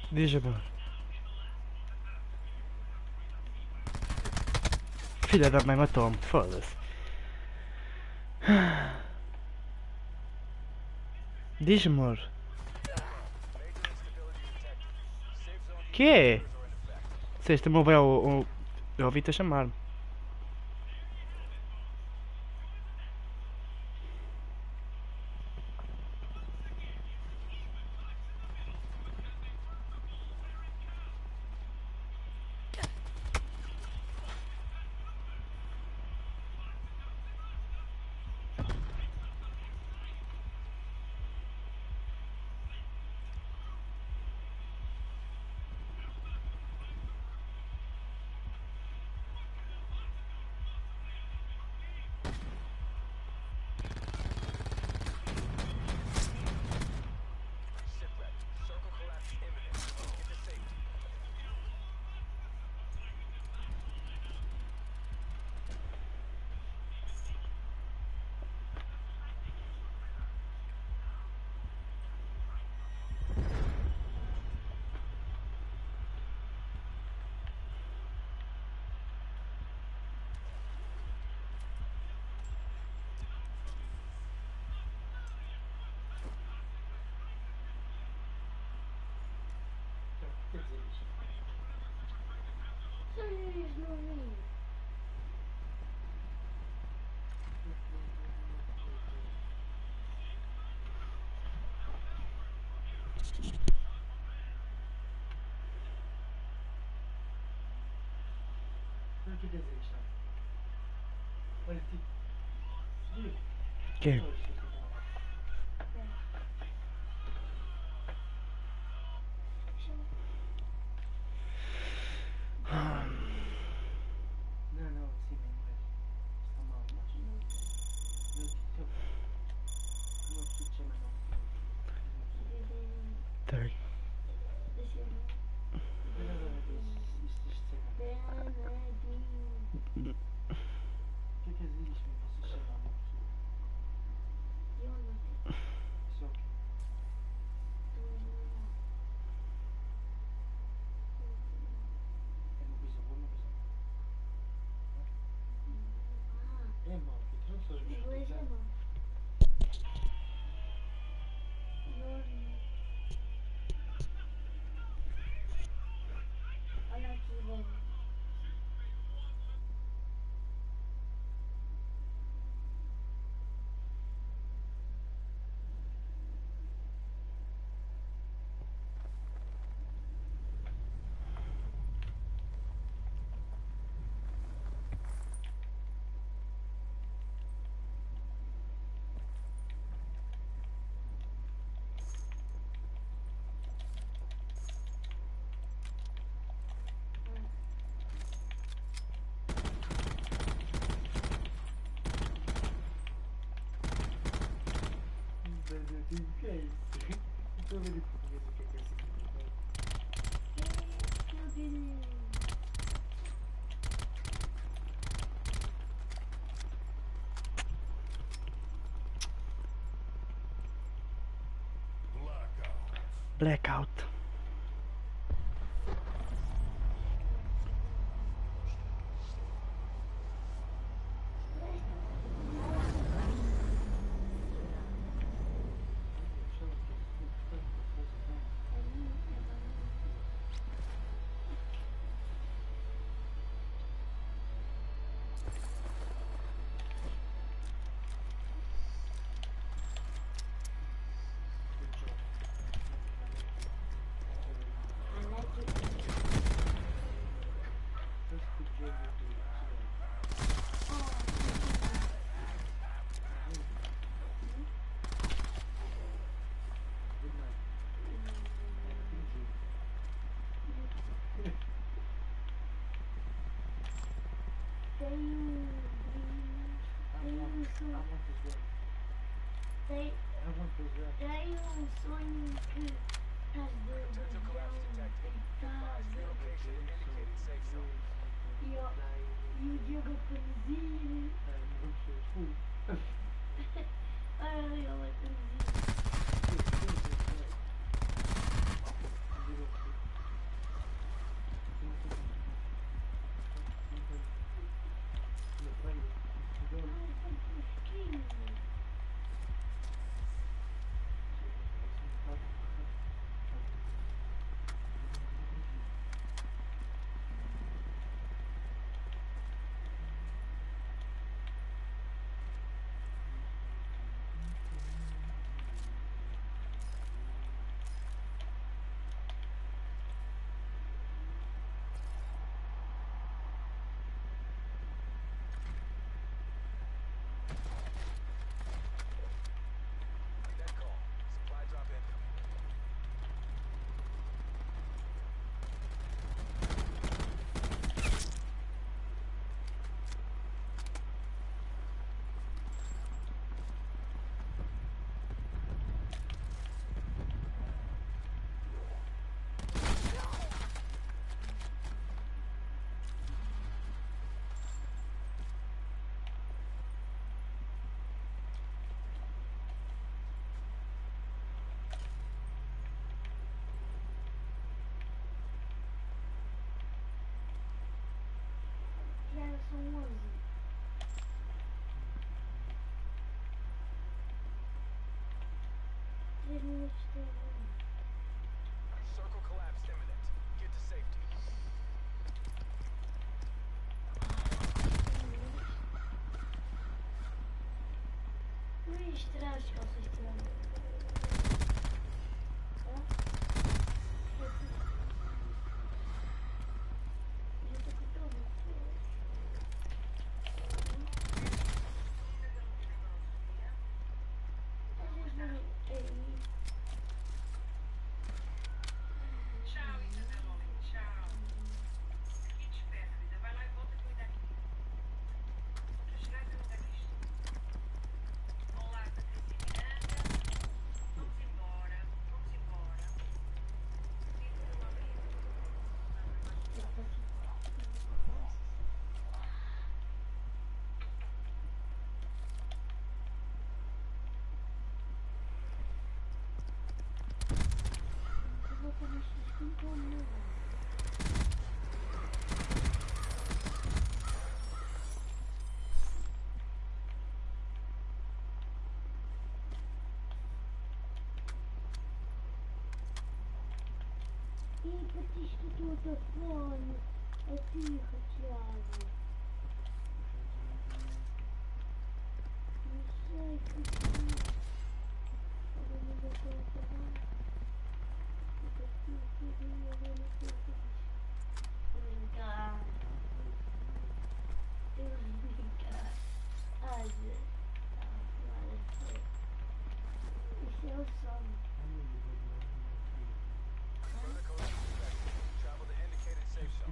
Diz, amor. Filha da mãe matou-me, foda-se. Diz, amor. Que é? Se este meu véu. Eu ouvi-te a chamar-me. Vocês não viram? Que? Tá. Inglês é não. Olha aqui, velho. Blackout. Tem um sonho que estás de avião deitado e o Diogo a conduzir. Ai, ele a conduzir. são 11. 3 minutos de trabalho. Circle collapse imminent. Get to safety. Luís, tirar as calças, tirar. Tchau, Isabel, homem, tchau. E despede, vida. Vai lá e volta que eu ainda aqui. Quando tu chegares, eu ainda aqui estou. Olá, Patrícia Miranda. Vamos embora, vamos embora. Viva pelo abrigo. E partiste o teu telefone. Assim, Tiago. Não sei que fiz. Agora não vou falar. Porque assim, agora não sei o que fiz. Brincar. Eu brincar. Ai, Deus. Isso é o sono. Further collapse expected. Travel to indicated safe zone.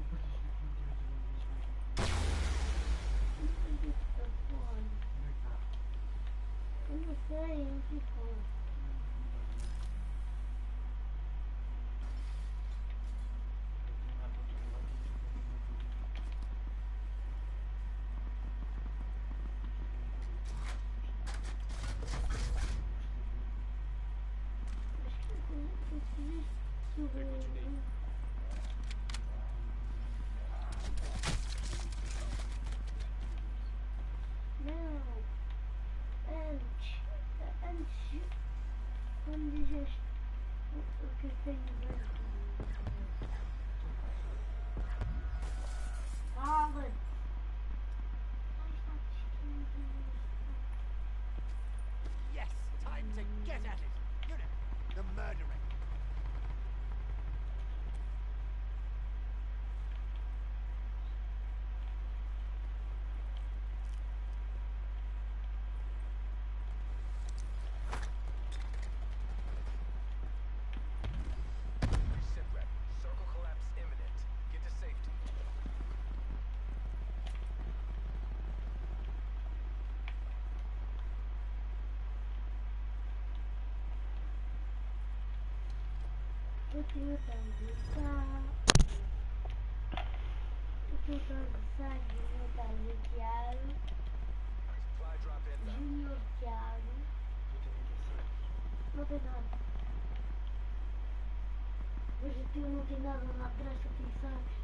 Eu não sei onde ficou. Não, antes, quando dizes o que eu tenho dentro. Fala! Ai, está distinto. Yes, time to get at it. You know, the murdering. Reset rep. Circle collapse imminent. Get to safety. Eu tenho transição. Eu tenho transição de Natália Thiago, Supply drop inbound. Júnior Thiago. Não tem nada. Mas o teu não tem nada lá atrás, só tem sacos.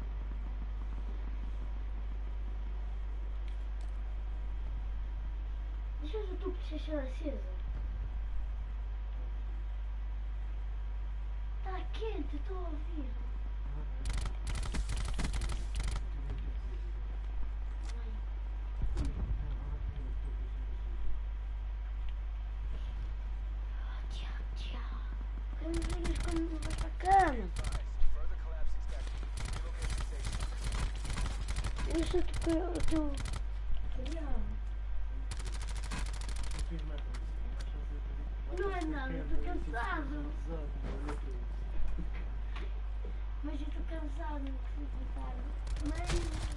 Deixa o tubo de chachar acesa. Está quente, estou a ouvir. Tchau. Quando venhas quando me vais para a cama. Further collapse expected. Relocate to safety. Eu só estou. Não é nada, eu estou cansado. Mas eu estou cansado, não preciso estar. Mas.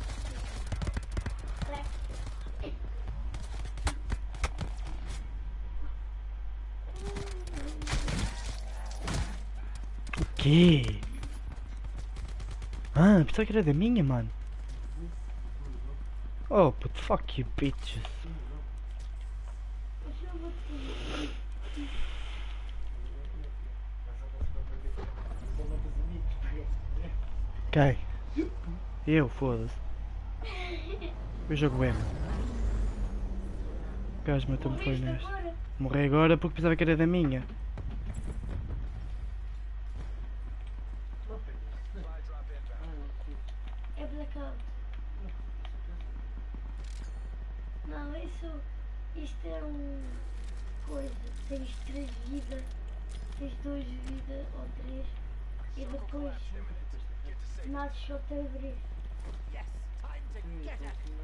O quê? Ah, pensava que era da minha, mano. Oh, puto, fuck you, bitches. Quem? Eu, foda-se. O jogo é. O gajo matou-me foi Morreste neste. agora? Morri agora porque pensava que era da minha. É blackout. Não, isto é coisa. Tens 3 vidas, tens 2 vidas ou 3 e depois nasces só te abrir. Yes, time to get at it.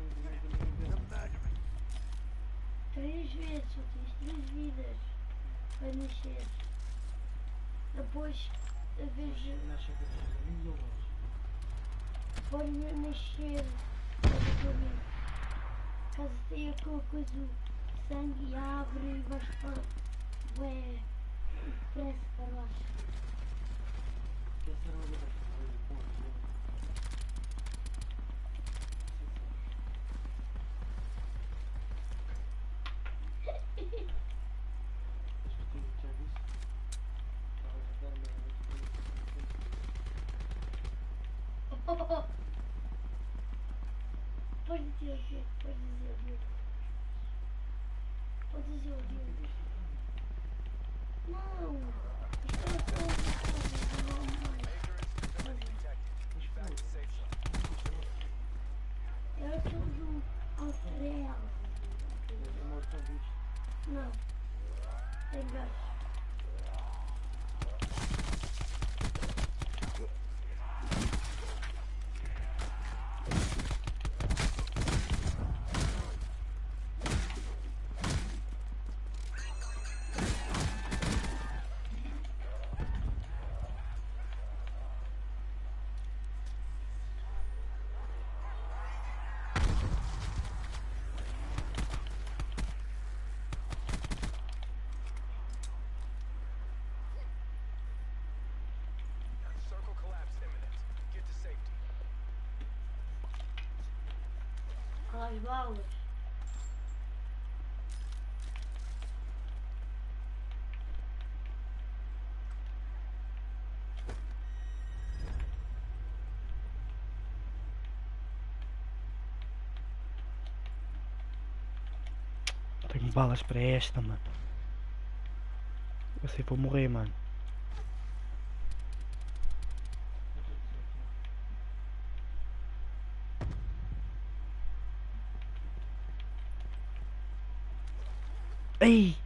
3 vezes, só tens 3 vidas para nascer. Depois, a vez pode nascer caso tenha aquela coisa do sangue abre e vais para ué, parece para baixo. Pode dizer o quê? Pode dizer o quê? Pode dizer o quê? Não! Isto é só uma é aquele do Alfredo. Não. Tem gajo. Circle collapse imminent. Get to safety. As balas. Não tenho balas para esta, mano. Eu sei, vou morrer, mano. Ei!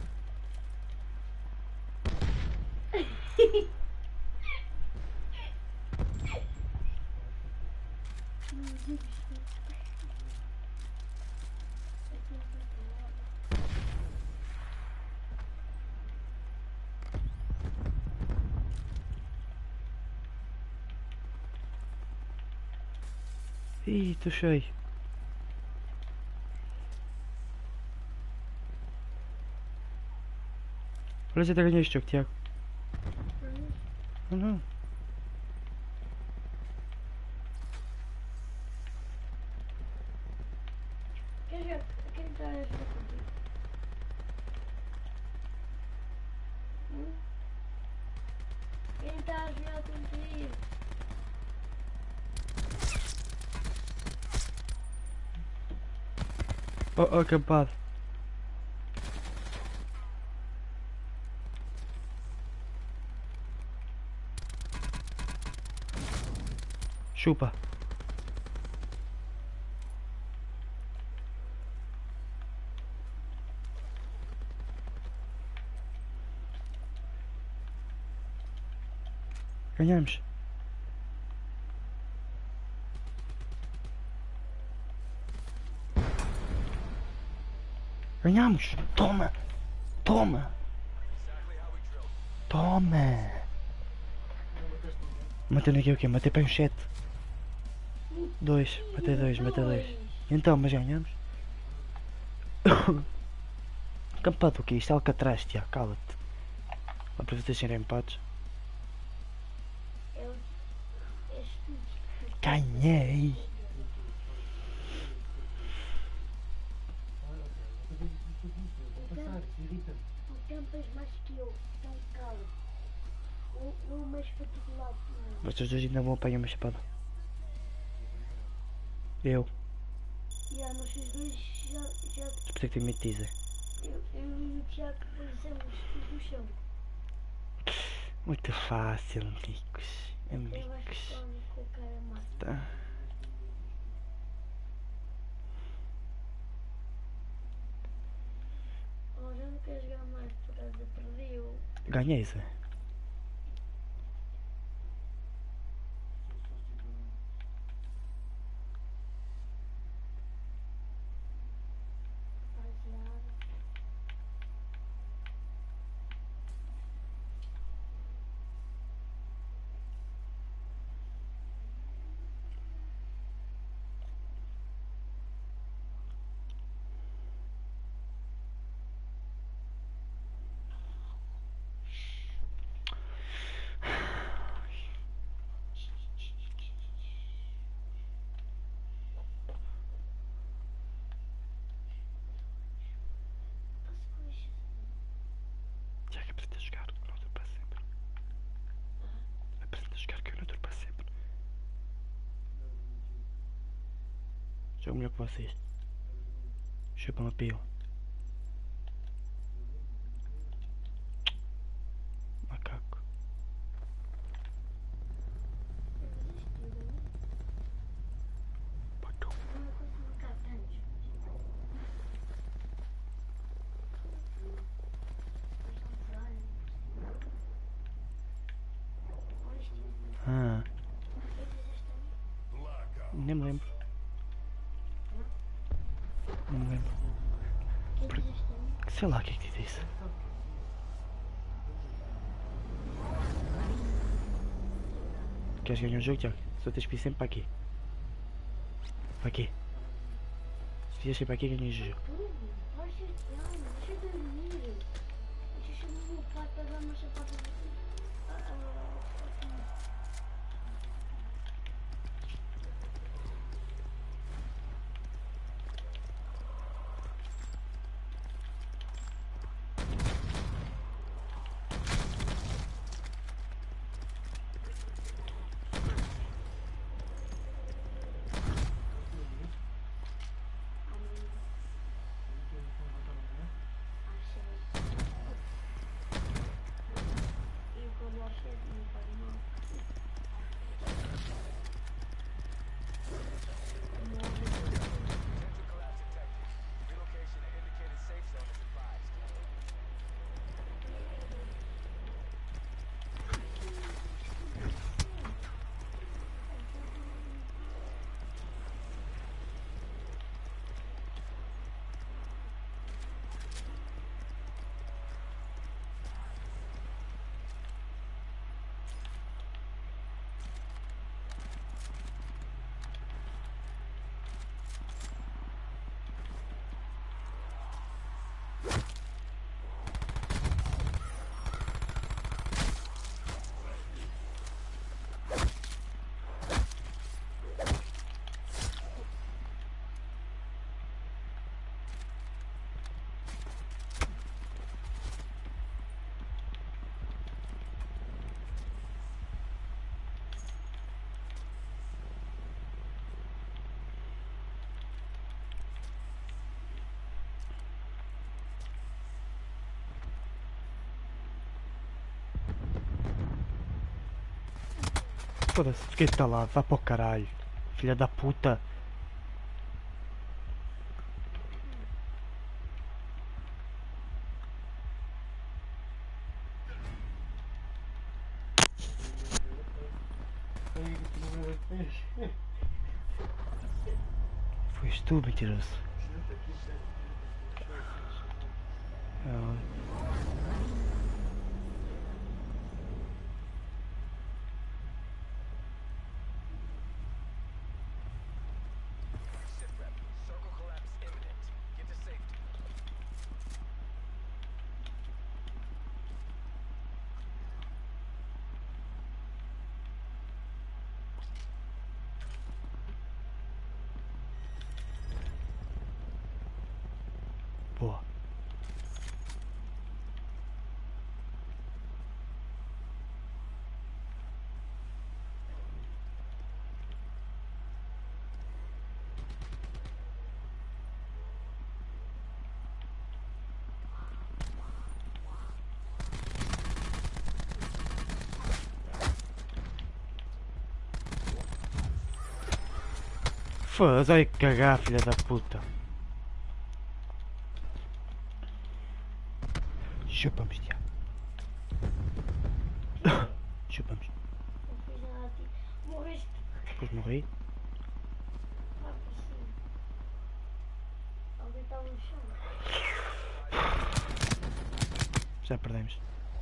Ih, tô cheio. Olha, já até ganhei este jogo, Tiago. Não. Quer entrar a jogar contigo? Quer entrar a jogar contigo? Oh, acampado. Chupa. Ganhamos. Ganhamos. Toma. Toma. Toma. Matei naquele o quê? Matei para um 7. 2. Matei 2. Matei 2. Então, mas ganhamos. Campado o quê? Isto é Alcatraz, Tiago. Cala-te. Lá para vocês serem empates. Ganhei. Campas mais que eu, então cala. O mais particular. Vocês dois ainda vão apanhar uma chapada. Eu. Já, nós os dois já Por isso é que tem medo de teaser. eu e o Tiago fazemos tudo no chão. Muito fácil, amigos. Até vais Amigos. ficar com o cara mata. Tá. Oh, já não quero jogar mais, por causa perdeu. Ganhei, Zé. Rapaziada. Já que aprende a jogar, que não dura para sempre. Aprende a jogar que eu não duro para sempre. Jogo melhor que vocês. Chupam a pila. Macaco. Pato. Não consigo ficar tantos. Ah. Nem me lembro. Não me lembro. Sei lá o que é que te disse. Queres ganhar um jogo, Tiago? Só tens que vir sempre para aqui. Para aqui. Se vieres sempre para aqui, ganhas o jogo. Deixa eu dormir. Deixa eu chamar o meu pai para dar uma chapada assim. E quando eu chego, não vai mal. Relocation to indicated safe zone is advised. Foda-se, fiquei talado, vá para o caralho. Filha da puta. Foste tu, mentiroso. Ah, Sit rep. Circle collapse imminent. Get to safety. Foda-se, vai cagar, filha da puta. Chupamos, tia. Chupamos. Não fiz nada a ti. Morreste. Depois morri. Ah, pois sim. Alguém estava no chão. Já perdemos.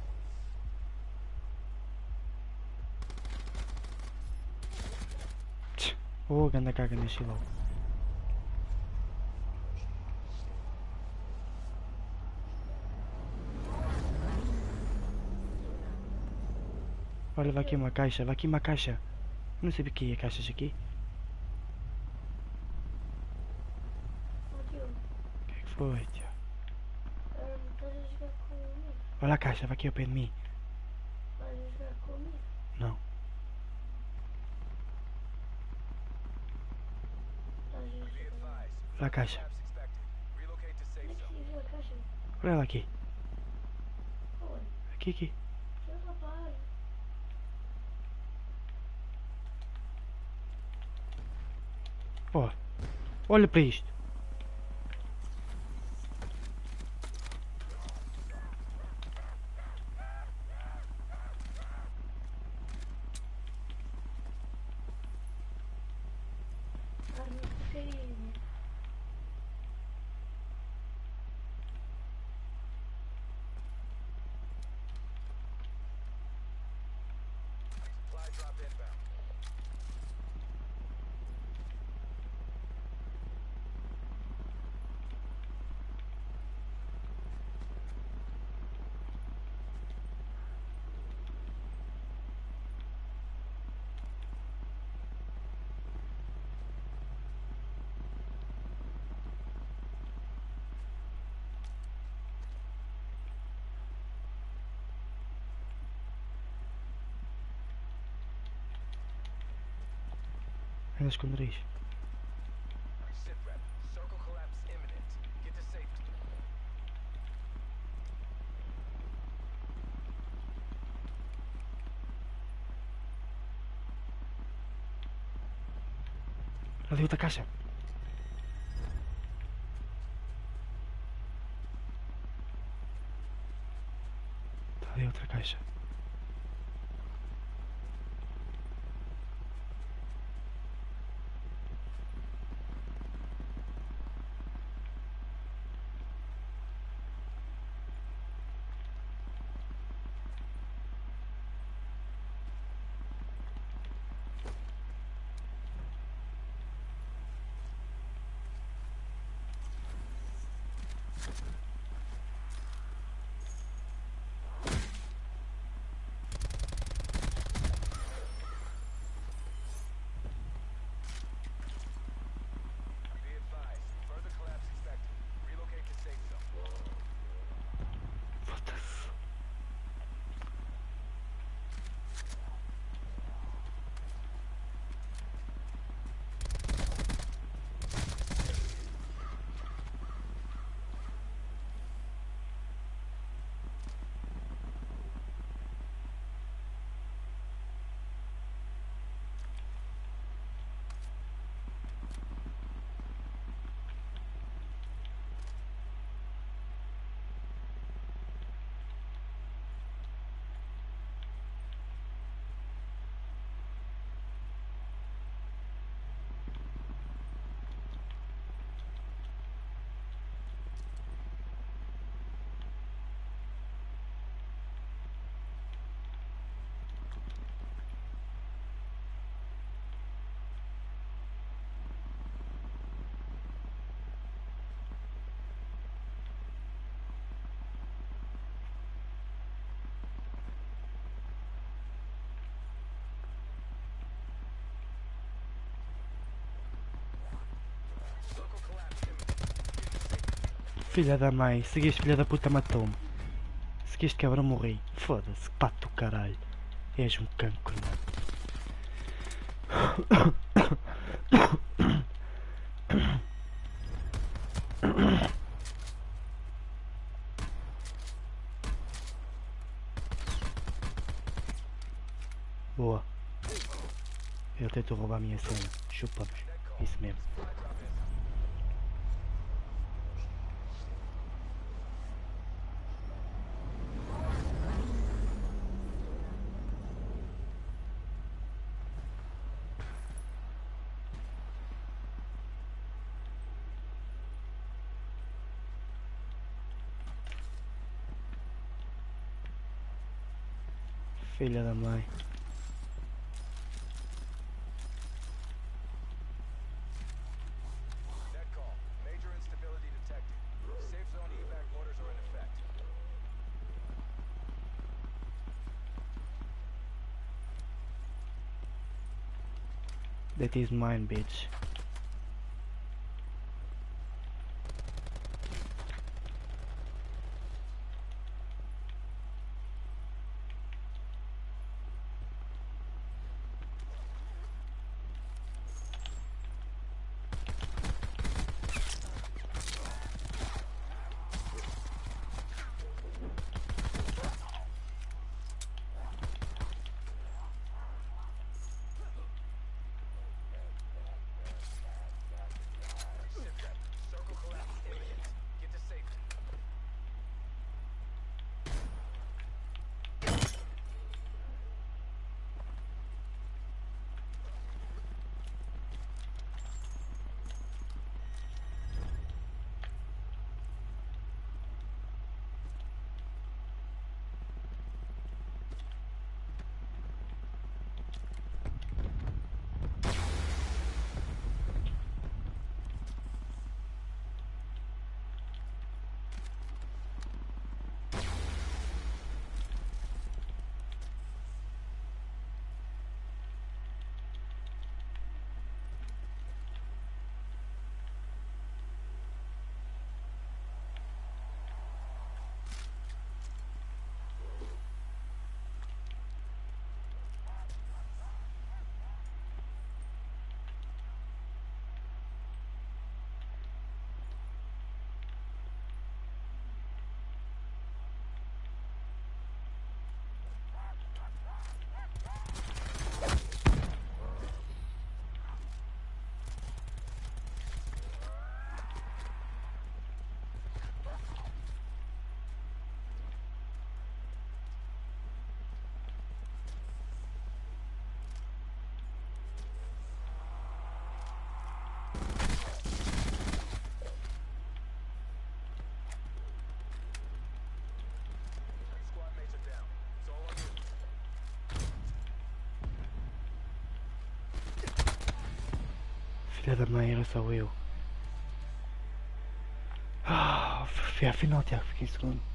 Oh, ganda caga neste logo. Olha, vai aqui uma caixa, vai aqui uma caixa. Não sabia que ia caixas aqui. Ó, tio, O que é que foi, tio? estás a jogar comigo? Olha a caixa, vai aqui ao pé de mim. Estás a jogar comigo? Não. Estás a jogar comigo? Olha a caixa. Onde é que se viu a caixa? Olha ela aqui. Onde? Aqui, aqui. Seu rapaz. Ó. Olha para isto. Estás na porcaria, né? Supply drop inbound. Anda esconderijo. Sit rep. Circle collapse imminent. Get to safety. Ali outra caixa. Está ali outra caixa. Be advised. Further collapse expected. Relocate to safe zone. Foda-se. Circle collapse imminent. Get to safety. Filha da mãe, seguiste filha da puta matou-me. Seguiste cabrão, morri. Foda-se, pato do caralho. És um cancro, Boa. Ele tentou roubar a minha cena. Chupamos. Net Isso mesmo. Filha da mãe. Net call. Major instability detected. Safe zone evac orders are in effect. That is mine, bitch. Circle collapse imminent. Get to safety. Squad mates are down. It's all on you. Filha da mãe, era só eu. Afinal, Tiago, fiquei em segundo.